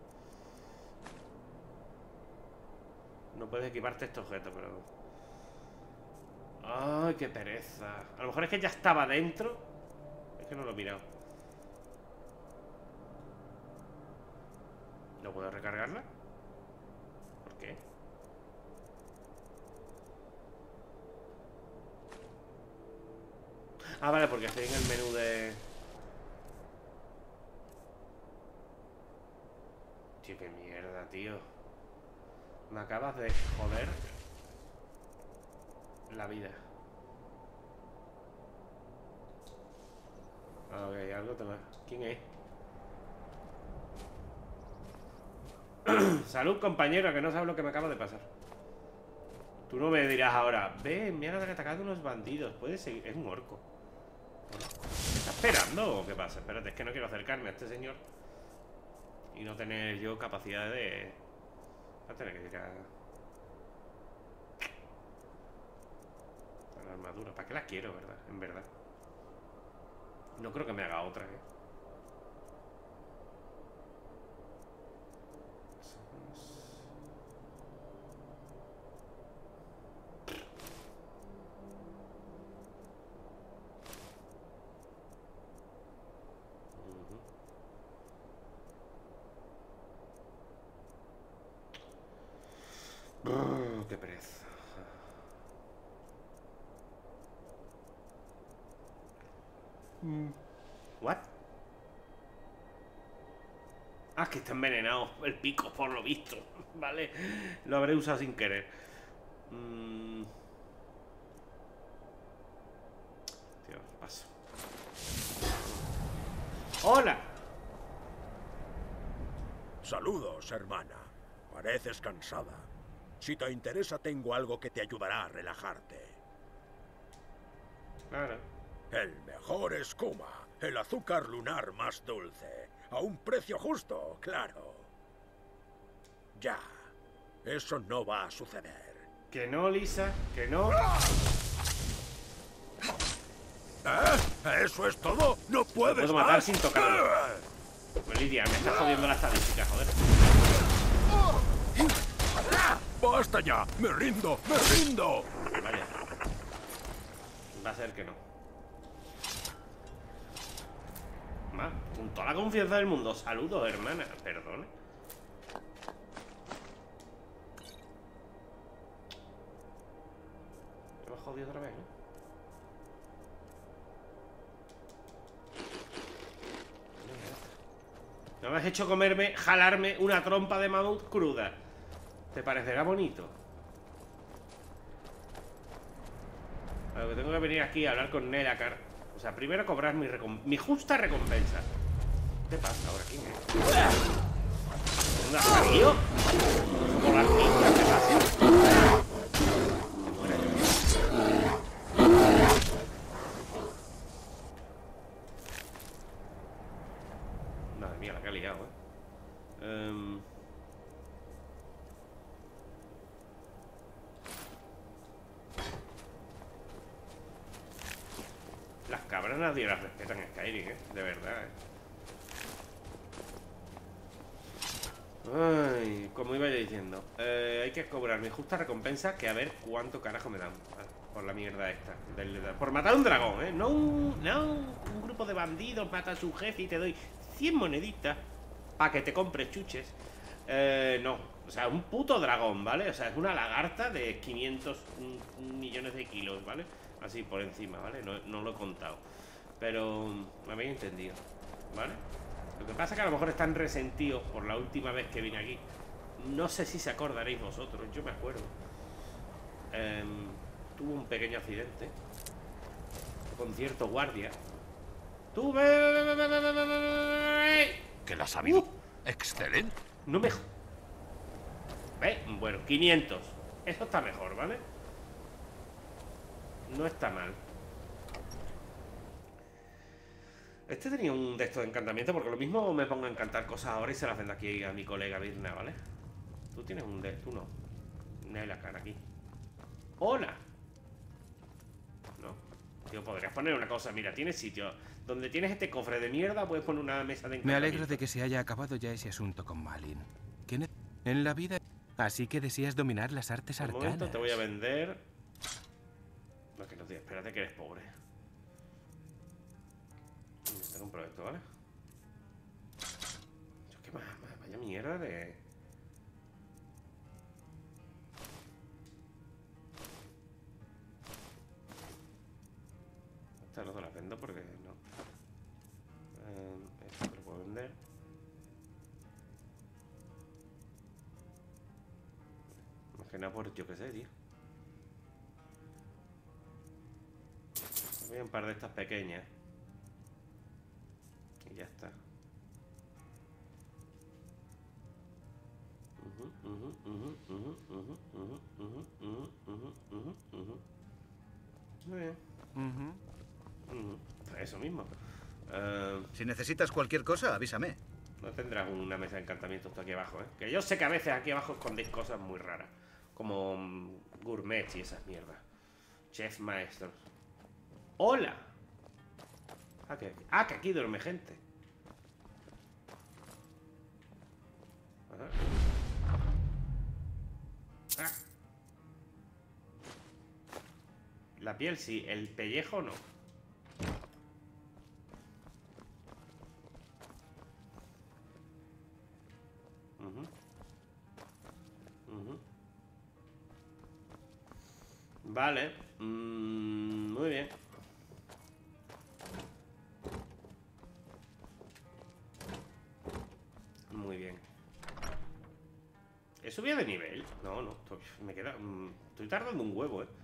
No puedes equiparte este objeto, pero... Ay, qué pereza. A lo mejor es que ya estaba dentro. Es que no lo he mirado. ¿No puedo recargarla? ¿Por qué? Ah, vale, porque estoy en el menú de... Tío, qué mierda, tío. Me acabas de joder la vida. Ok, algo te va. ¿Quién es? Salud, compañero, que no sabes lo que me acaba de pasar. Tú no me dirás ahora, ve, me han atacado unos bandidos. Puedes seguir. Es un orco. ¿Me está esperando o qué pasa? Espérate, es que no quiero acercarme a este señor y no tener yo capacidad de... Va a tener que ir a la armadura. ¿Para qué la quiero, verdad? En verdad. No creo que me haga otra, ¿eh? Qué pereza. What? Ah, que está envenenado el pico, por lo visto. Vale, lo habré usado sin querer. Tío, paso. ¡Hola! Saludos, hermana. Pareces cansada. Si te interesa, tengo algo que te ayudará a relajarte. Claro. El mejor escuma. El azúcar lunar más dulce. A un precio justo, claro. Ya. Eso no va a suceder. Que no, Lisa, que no. ¿Eso es todo? ¡No puedes Puedo matar más! sin tocarlo. Pues Lidia, me está jodiendo la estadística, joder. ¡Basta ya! ¡Me rindo! ¡Me rindo! Vaya. Va a ser que no. Ma, con toda la confianza del mundo. Saludos, hermana. Perdone. Me he jodido otra vez, ¿no? No me has hecho comerme, jalarme una trompa de mamut cruda. ¿Te parecerá bonito? A lo que tengo que venir aquí a hablar con Nelacar. O sea, primero cobrar mi justa recompensa. ¿Qué pasa ahora? ¿Quién es? ¿Un asarío? ¿Como las niñas? ¿Qué pasa? Que muera yo. Madre mía, la que ha liado, Las cabras nadie las respetan en Skyrim, de verdad, Ay, como iba yo diciendo, hay que cobrar mi justa recompensa, que a ver cuánto carajo me dan por la mierda esta. Por matar un dragón, no un grupo de bandidos mata a su jefe y te doy 100 moneditas para que te compres chuches. No, o sea, un puto dragón, ¿vale? O sea, es una lagarta de 500 millones de kilos, ¿vale? Así por encima, ¿vale? No lo he contado, pero me habéis entendido, ¿vale? Lo que pasa es que a lo mejor están resentidos por la última vez que vine aquí. No sé si se acordaréis vosotros, yo me acuerdo. Tuve un pequeño accidente con cierto guardia. ¿Que la has sabido? Excelente. No me... Bueno, 500. Eso está mejor, ¿vale? No está mal. Este tenía un de estos de encantamiento, porque lo mismo me pongo a encantar cosas ahora y se las vendo aquí a mi colega Birna, ¿vale? Tú tienes un de... Tú no. Nelacar aquí. Hola. No. Tío, podrías poner una cosa. Mira, tienes sitio. Donde tienes este cofre de mierda, puedes poner una mesa de Me encantamiento. alegro de que se haya acabado ya ese asunto con Malin. En la vida... Así que deseas dominar las artes Un arcanas. momento, te voy a vender. No, que no, tío, espérate que eres pobre. Te compro esto, ¿vale? Qué vaya mierda de... Estas dos las vendo porque no. Esto lo puedo vender. Más que nada por yo que sé, tío. Voy a un par de estas pequeñas. Y ya está. Muy bien. Eso mismo. Si necesitas cualquier cosa, avísame. No tendrás una mesa de encantamientos tú aquí abajo, ¿eh? Que yo sé que a veces aquí abajo escondéis cosas muy raras. Como gourmets y esas mierdas. Chef maestros. ¡Hola! Que aquí duerme gente. La piel sí, el pellejo no. Vale. Muy bien. Muy bien. ¿He subido de nivel? No, me queda... estoy tardando un huevo, ¿eh?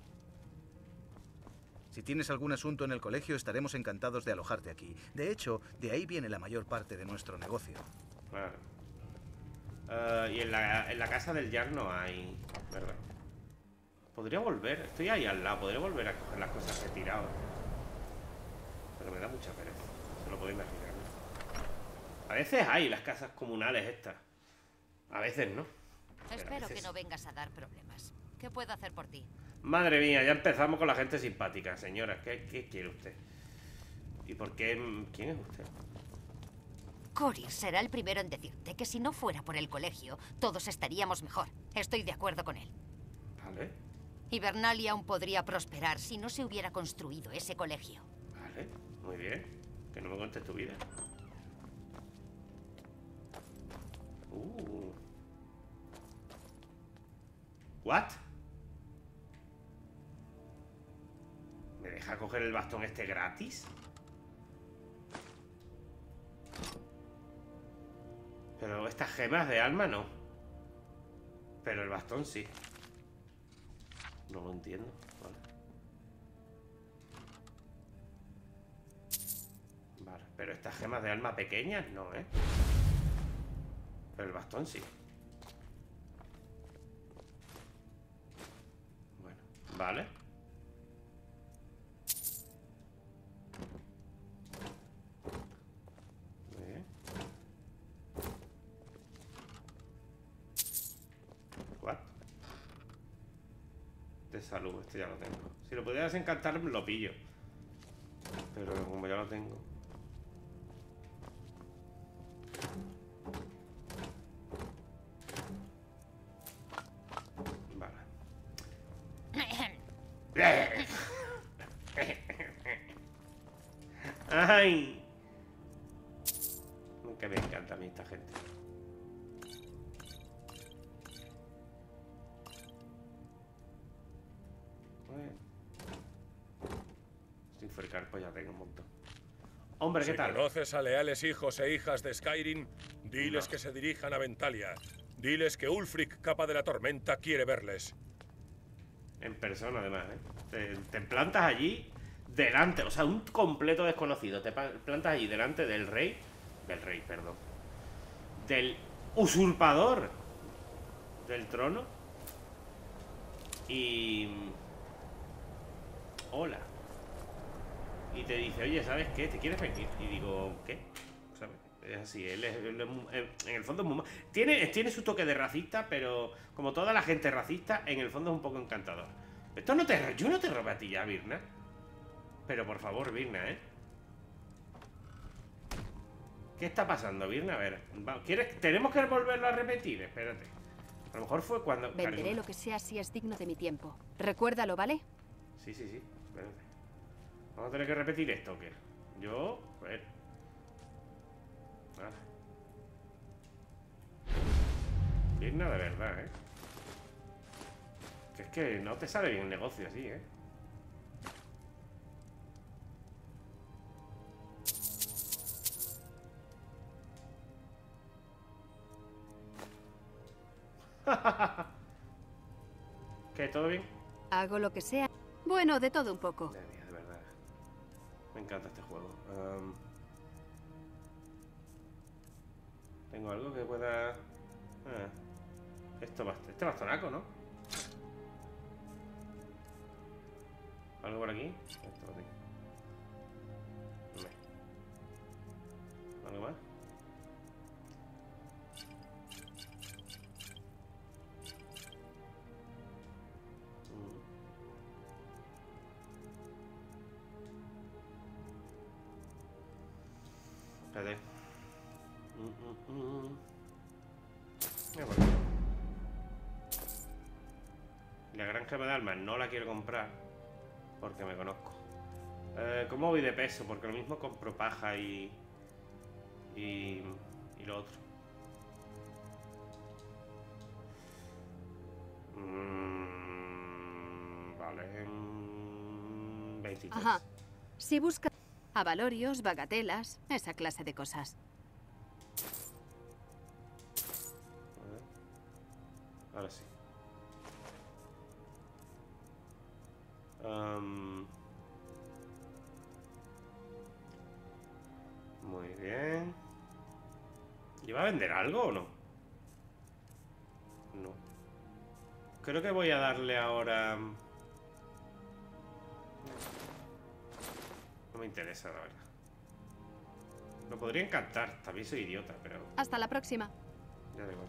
Si tienes algún asunto en el colegio, estaremos encantados de alojarte aquí. De hecho, de ahí viene la mayor parte de nuestro negocio. Claro. Y en la casa del Jack no hay... ¿Verdad? Podría volver. Estoy ahí al lado. Podría volver a coger las cosas que he tirado. Pero me da mucha pereza. Se lo puedo imaginar, ¿no? A veces hay las casas comunales estas. A veces no. Espero que no vengas a dar problemas. ¿Qué puedo hacer por ti? Madre mía, ya empezamos con la gente simpática, señora. ¿Qué quiere usted? ¿Y por qué? ¿Quién es usted? Corir será el primero en decirte que si no fuera por el colegio, todos estaríamos mejor. Estoy de acuerdo con él. Vale. Hibernalia aún podría prosperar si no se hubiera construido ese colegio. Vale, muy bien. Que no me cuentes tu vida. ¿What? ¿Me deja coger el bastón este gratis? Pero estas gemas de alma no. Pero el bastón sí. No lo entiendo. Vale. Vale, pero estas gemas de alma pequeñas no, ¿eh? Pero el bastón sí. Bueno, vale. Muy bien. ¿What? De salud, este ya lo tengo. Si lo pudiera desencantar, lo pillo. Pero como ya lo tengo. ¡Ay! Nunca me encanta a mí esta gente. Sin fricar, pues ya tengo un montón. Hombre, ¿qué tal? Si conoces a leales hijos e hijas de Skyrim, diles que se dirijan a Ventalia. Diles que Ulfric, capa de la tormenta, quiere verles. En persona, además, ¿eh? Te plantas allí delante, o sea, un completo desconocido. Te plantas allí delante del rey. Perdón. Del usurpador del trono. Y... Hola. Y te dice, oye, ¿sabes qué? ¿Te quieres venir? Y digo, ¿qué? ¿Sabes? Es así, él en el fondo es muy... Tiene su toque de racista, pero como toda la gente racista, en el fondo es un poco encantador. Esto no te... Yo no te robé a ti ya, Virna. Pero por favor, Virna, ¿eh? ¿Qué está pasando, Virna? A ver, ¿quieres? Tenemos que volverlo a repetir. Espérate. A lo mejor fue cuando... Venderé lo que sea si es digno de mi tiempo. Recuérdalo, ¿vale? Sí. Espérate. ¿Vamos a tener que repetir esto o qué? Yo... A ver. Vale. Virna de verdad, ¿eh? Que es que no te sale bien el negocio así, ¿eh? ¿Qué? ¿Todo bien? Hago lo que sea. Bueno, de todo un poco. Madre mía, de verdad. Me encanta este juego. Tengo algo que pueda... Este bastonaco, ¿no? ¿Algo por aquí? Esto por aquí. ¿Algo más? Espérate. Mira por aquí. La granja de almas no la quiero comprar porque me conozco. ¿Cómo voy de peso? Porque lo mismo compro paja y lo otro. Vale. 23. Ajá. Si buscas avalorios, bagatelas, esa clase de cosas. Ahora sí. Muy bien. ¿Lleva a vender algo o no? No. Creo que voy a darle ahora... No me interesa, la verdad. Me podría encantar. También soy idiota, pero... Hasta la próxima. Ya da igual.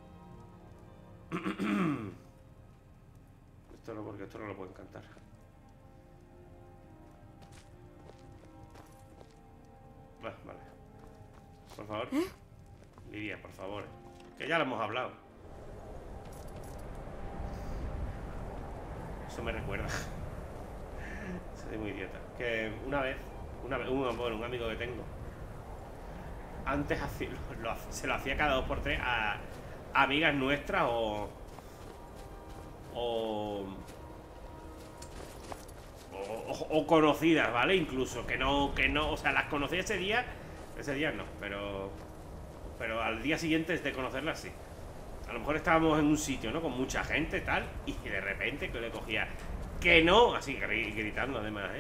Esto no, porque esto no lo puedo encantar. Vale. Por favor. Lidia, por favor. Que ya lo hemos hablado. Eso me recuerda. Soy muy idiota. Que una vez un amigo que tengo, antes se lo hacía cada 2 por 3 a amigas nuestras o conocidas, ¿vale? Incluso que no, o sea, las conocí ese día no, pero al día siguiente de conocerlas sí. A lo mejor estábamos en un sitio, ¿no? Con mucha gente, tal, y de repente que le cogía que no, así gritando además,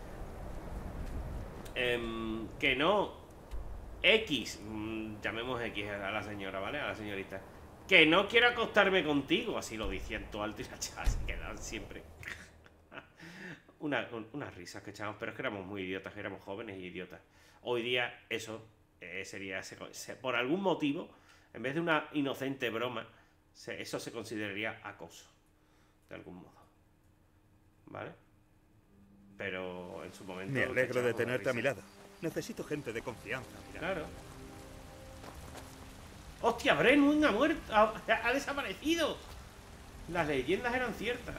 que no, X, llamemos X a la señora, ¿vale? A la señorita. Que no quiero acostarme contigo, así lo decían todo alto y la chava se quedaban siempre. Unas risas que echábamos, pero es que éramos muy idiotas, éramos jóvenes y idiotas. Hoy día eso sería, por algún motivo, en vez de una inocente broma, eso se consideraría acoso, de algún modo. ¿Vale? Pero en su momento... Me alegro de tenerte a mi lado. Necesito gente de confianza. Mira. Claro. ¡Hostia, Brenwyn ha muerto! ¡Ha desaparecido! Las leyendas eran ciertas.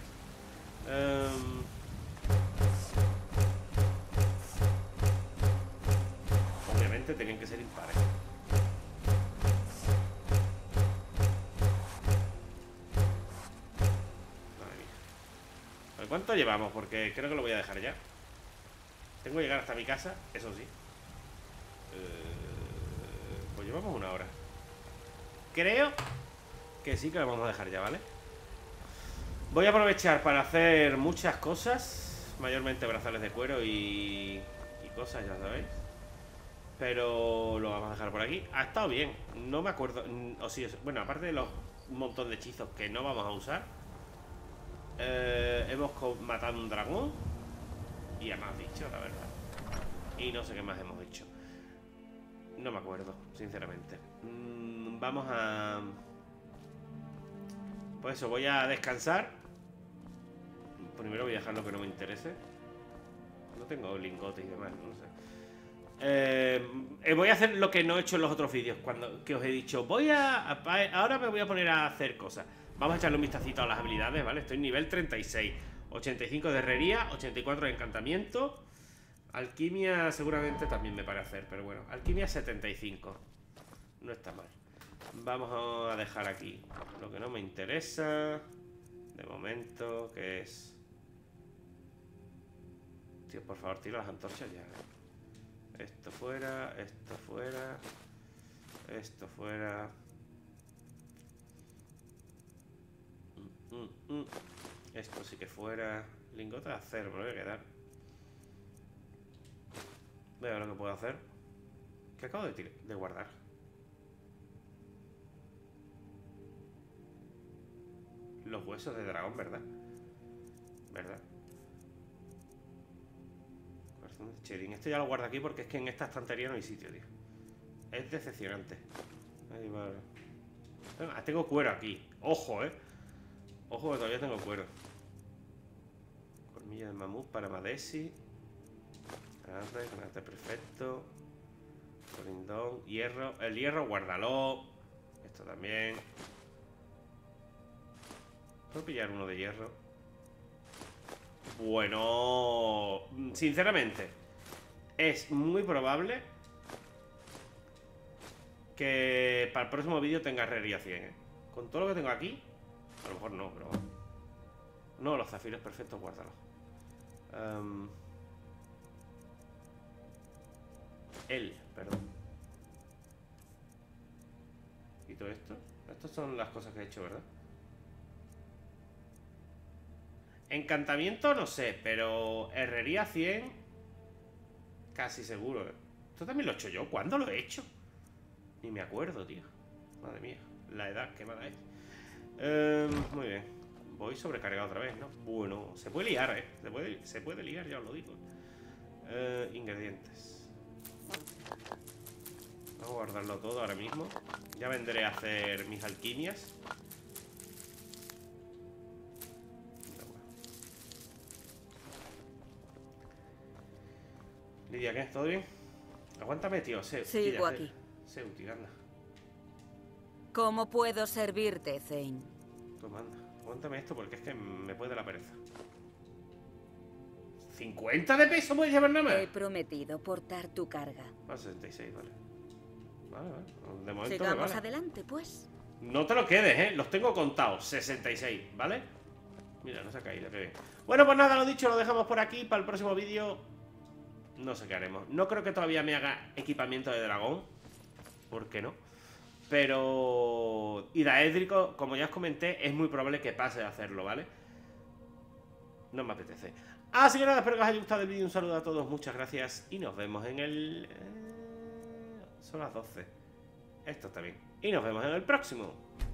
Obviamente tenían que ser impares. Madre mía. A ver, ¿cuánto llevamos? Porque creo que lo voy a dejar ya. Tengo que llegar hasta mi casa, eso sí. Pues llevamos 1 hora. Creo que sí que lo vamos a dejar ya, ¿vale? Voy a aprovechar para hacer muchas cosas. Mayormente brazales de cuero y cosas, ya sabéis. Pero lo vamos a dejar por aquí. Ha estado bien. No me acuerdo. O sí, bueno, aparte de los un montón de hechizos que no vamos a usar, hemos matado un dragón. Y ya me has dicho, la verdad. Y no sé qué más hemos hecho. No me acuerdo, sinceramente. Vamos a... Pues eso, voy a descansar. Primero voy a dejar lo que no me interese. No tengo lingotes y demás, no sé. Voy a hacer lo que no he hecho en los otros vídeos, que os he dicho. Ahora me voy a poner a hacer cosas. Vamos a echarle un vistacito a las habilidades, ¿vale? Estoy en nivel 36. 85 de herrería, 84 de encantamiento. Alquimia seguramente también me para hacer, pero bueno. Alquimia 75. No está mal. Vamos a dejar aquí lo que no me interesa de momento, que es... Tío, por favor, tira las antorchas ya. Esto fuera, esto fuera, esto fuera. Esto sí que fuera. Lingote de acero, me lo voy a quedar. Voy a ver lo que puedo hacer. ¿Qué acabo de guardar? Los huesos de dragón, ¿verdad? ¿Verdad? Corazón de Cherin. Esto ya lo guardo aquí porque es que en esta estantería no hay sitio, tío. Es decepcionante. Ahí va. Venga, tengo cuero aquí. Ojo, ojo que todavía tengo cuero. Colmillo de mamut para Madesi. Granate perfecto. Corindón. Hierro. El hierro, guárdalo. Esto también. ¿Puedo pillar uno de hierro? Bueno, sinceramente, es muy probable que para el próximo vídeo tenga herrería 100, Con todo lo que tengo aquí, a lo mejor no, pero... No, los zafiros perfectos, guárdalos. Perdón. ¿Y todo esto? Estas son las cosas que he hecho, ¿verdad? Encantamiento no sé, pero herrería 100 casi seguro, Esto también lo he hecho yo. ¿Cuándo lo he hecho? Ni me acuerdo, tío. Madre mía, la edad, qué mala es. Muy bien. Voy sobrecargado otra vez, ¿no? Bueno, se puede liar, Se puede liar, ya os lo digo. Ingredientes. Vamos a guardarlo todo ahora mismo. Ya vendré a hacer mis alquimias. Lidia, ¿qué? ¿Todo bien? Aguántame, tío. Sigo aquí. Sé útil, anda. ¿Cómo puedo servirte, Zane? Toma, anda. Aguántame esto porque es que me puede la pereza. ¿50 de peso puedes llevar nada más? He prometido portar tu carga. 66, vale. Vale. De momento sigamos adelante, pues. No te lo quedes, Los tengo contados. 66, ¿vale? Mira, no se ha caído, qué bien. Bueno, pues nada, lo dicho, lo dejamos por aquí. Para el próximo vídeo no sé qué haremos. No creo que todavía me haga equipamiento de dragón. ¿Por qué no? Pero hidraédrico, como ya os comenté, es muy probable que pase a hacerlo, ¿vale? No me apetece. Así que nada, espero que os haya gustado el vídeo. Un saludo a todos, muchas gracias. Y nos vemos en el... son las 12. Esto está bien. Y nos vemos en el próximo.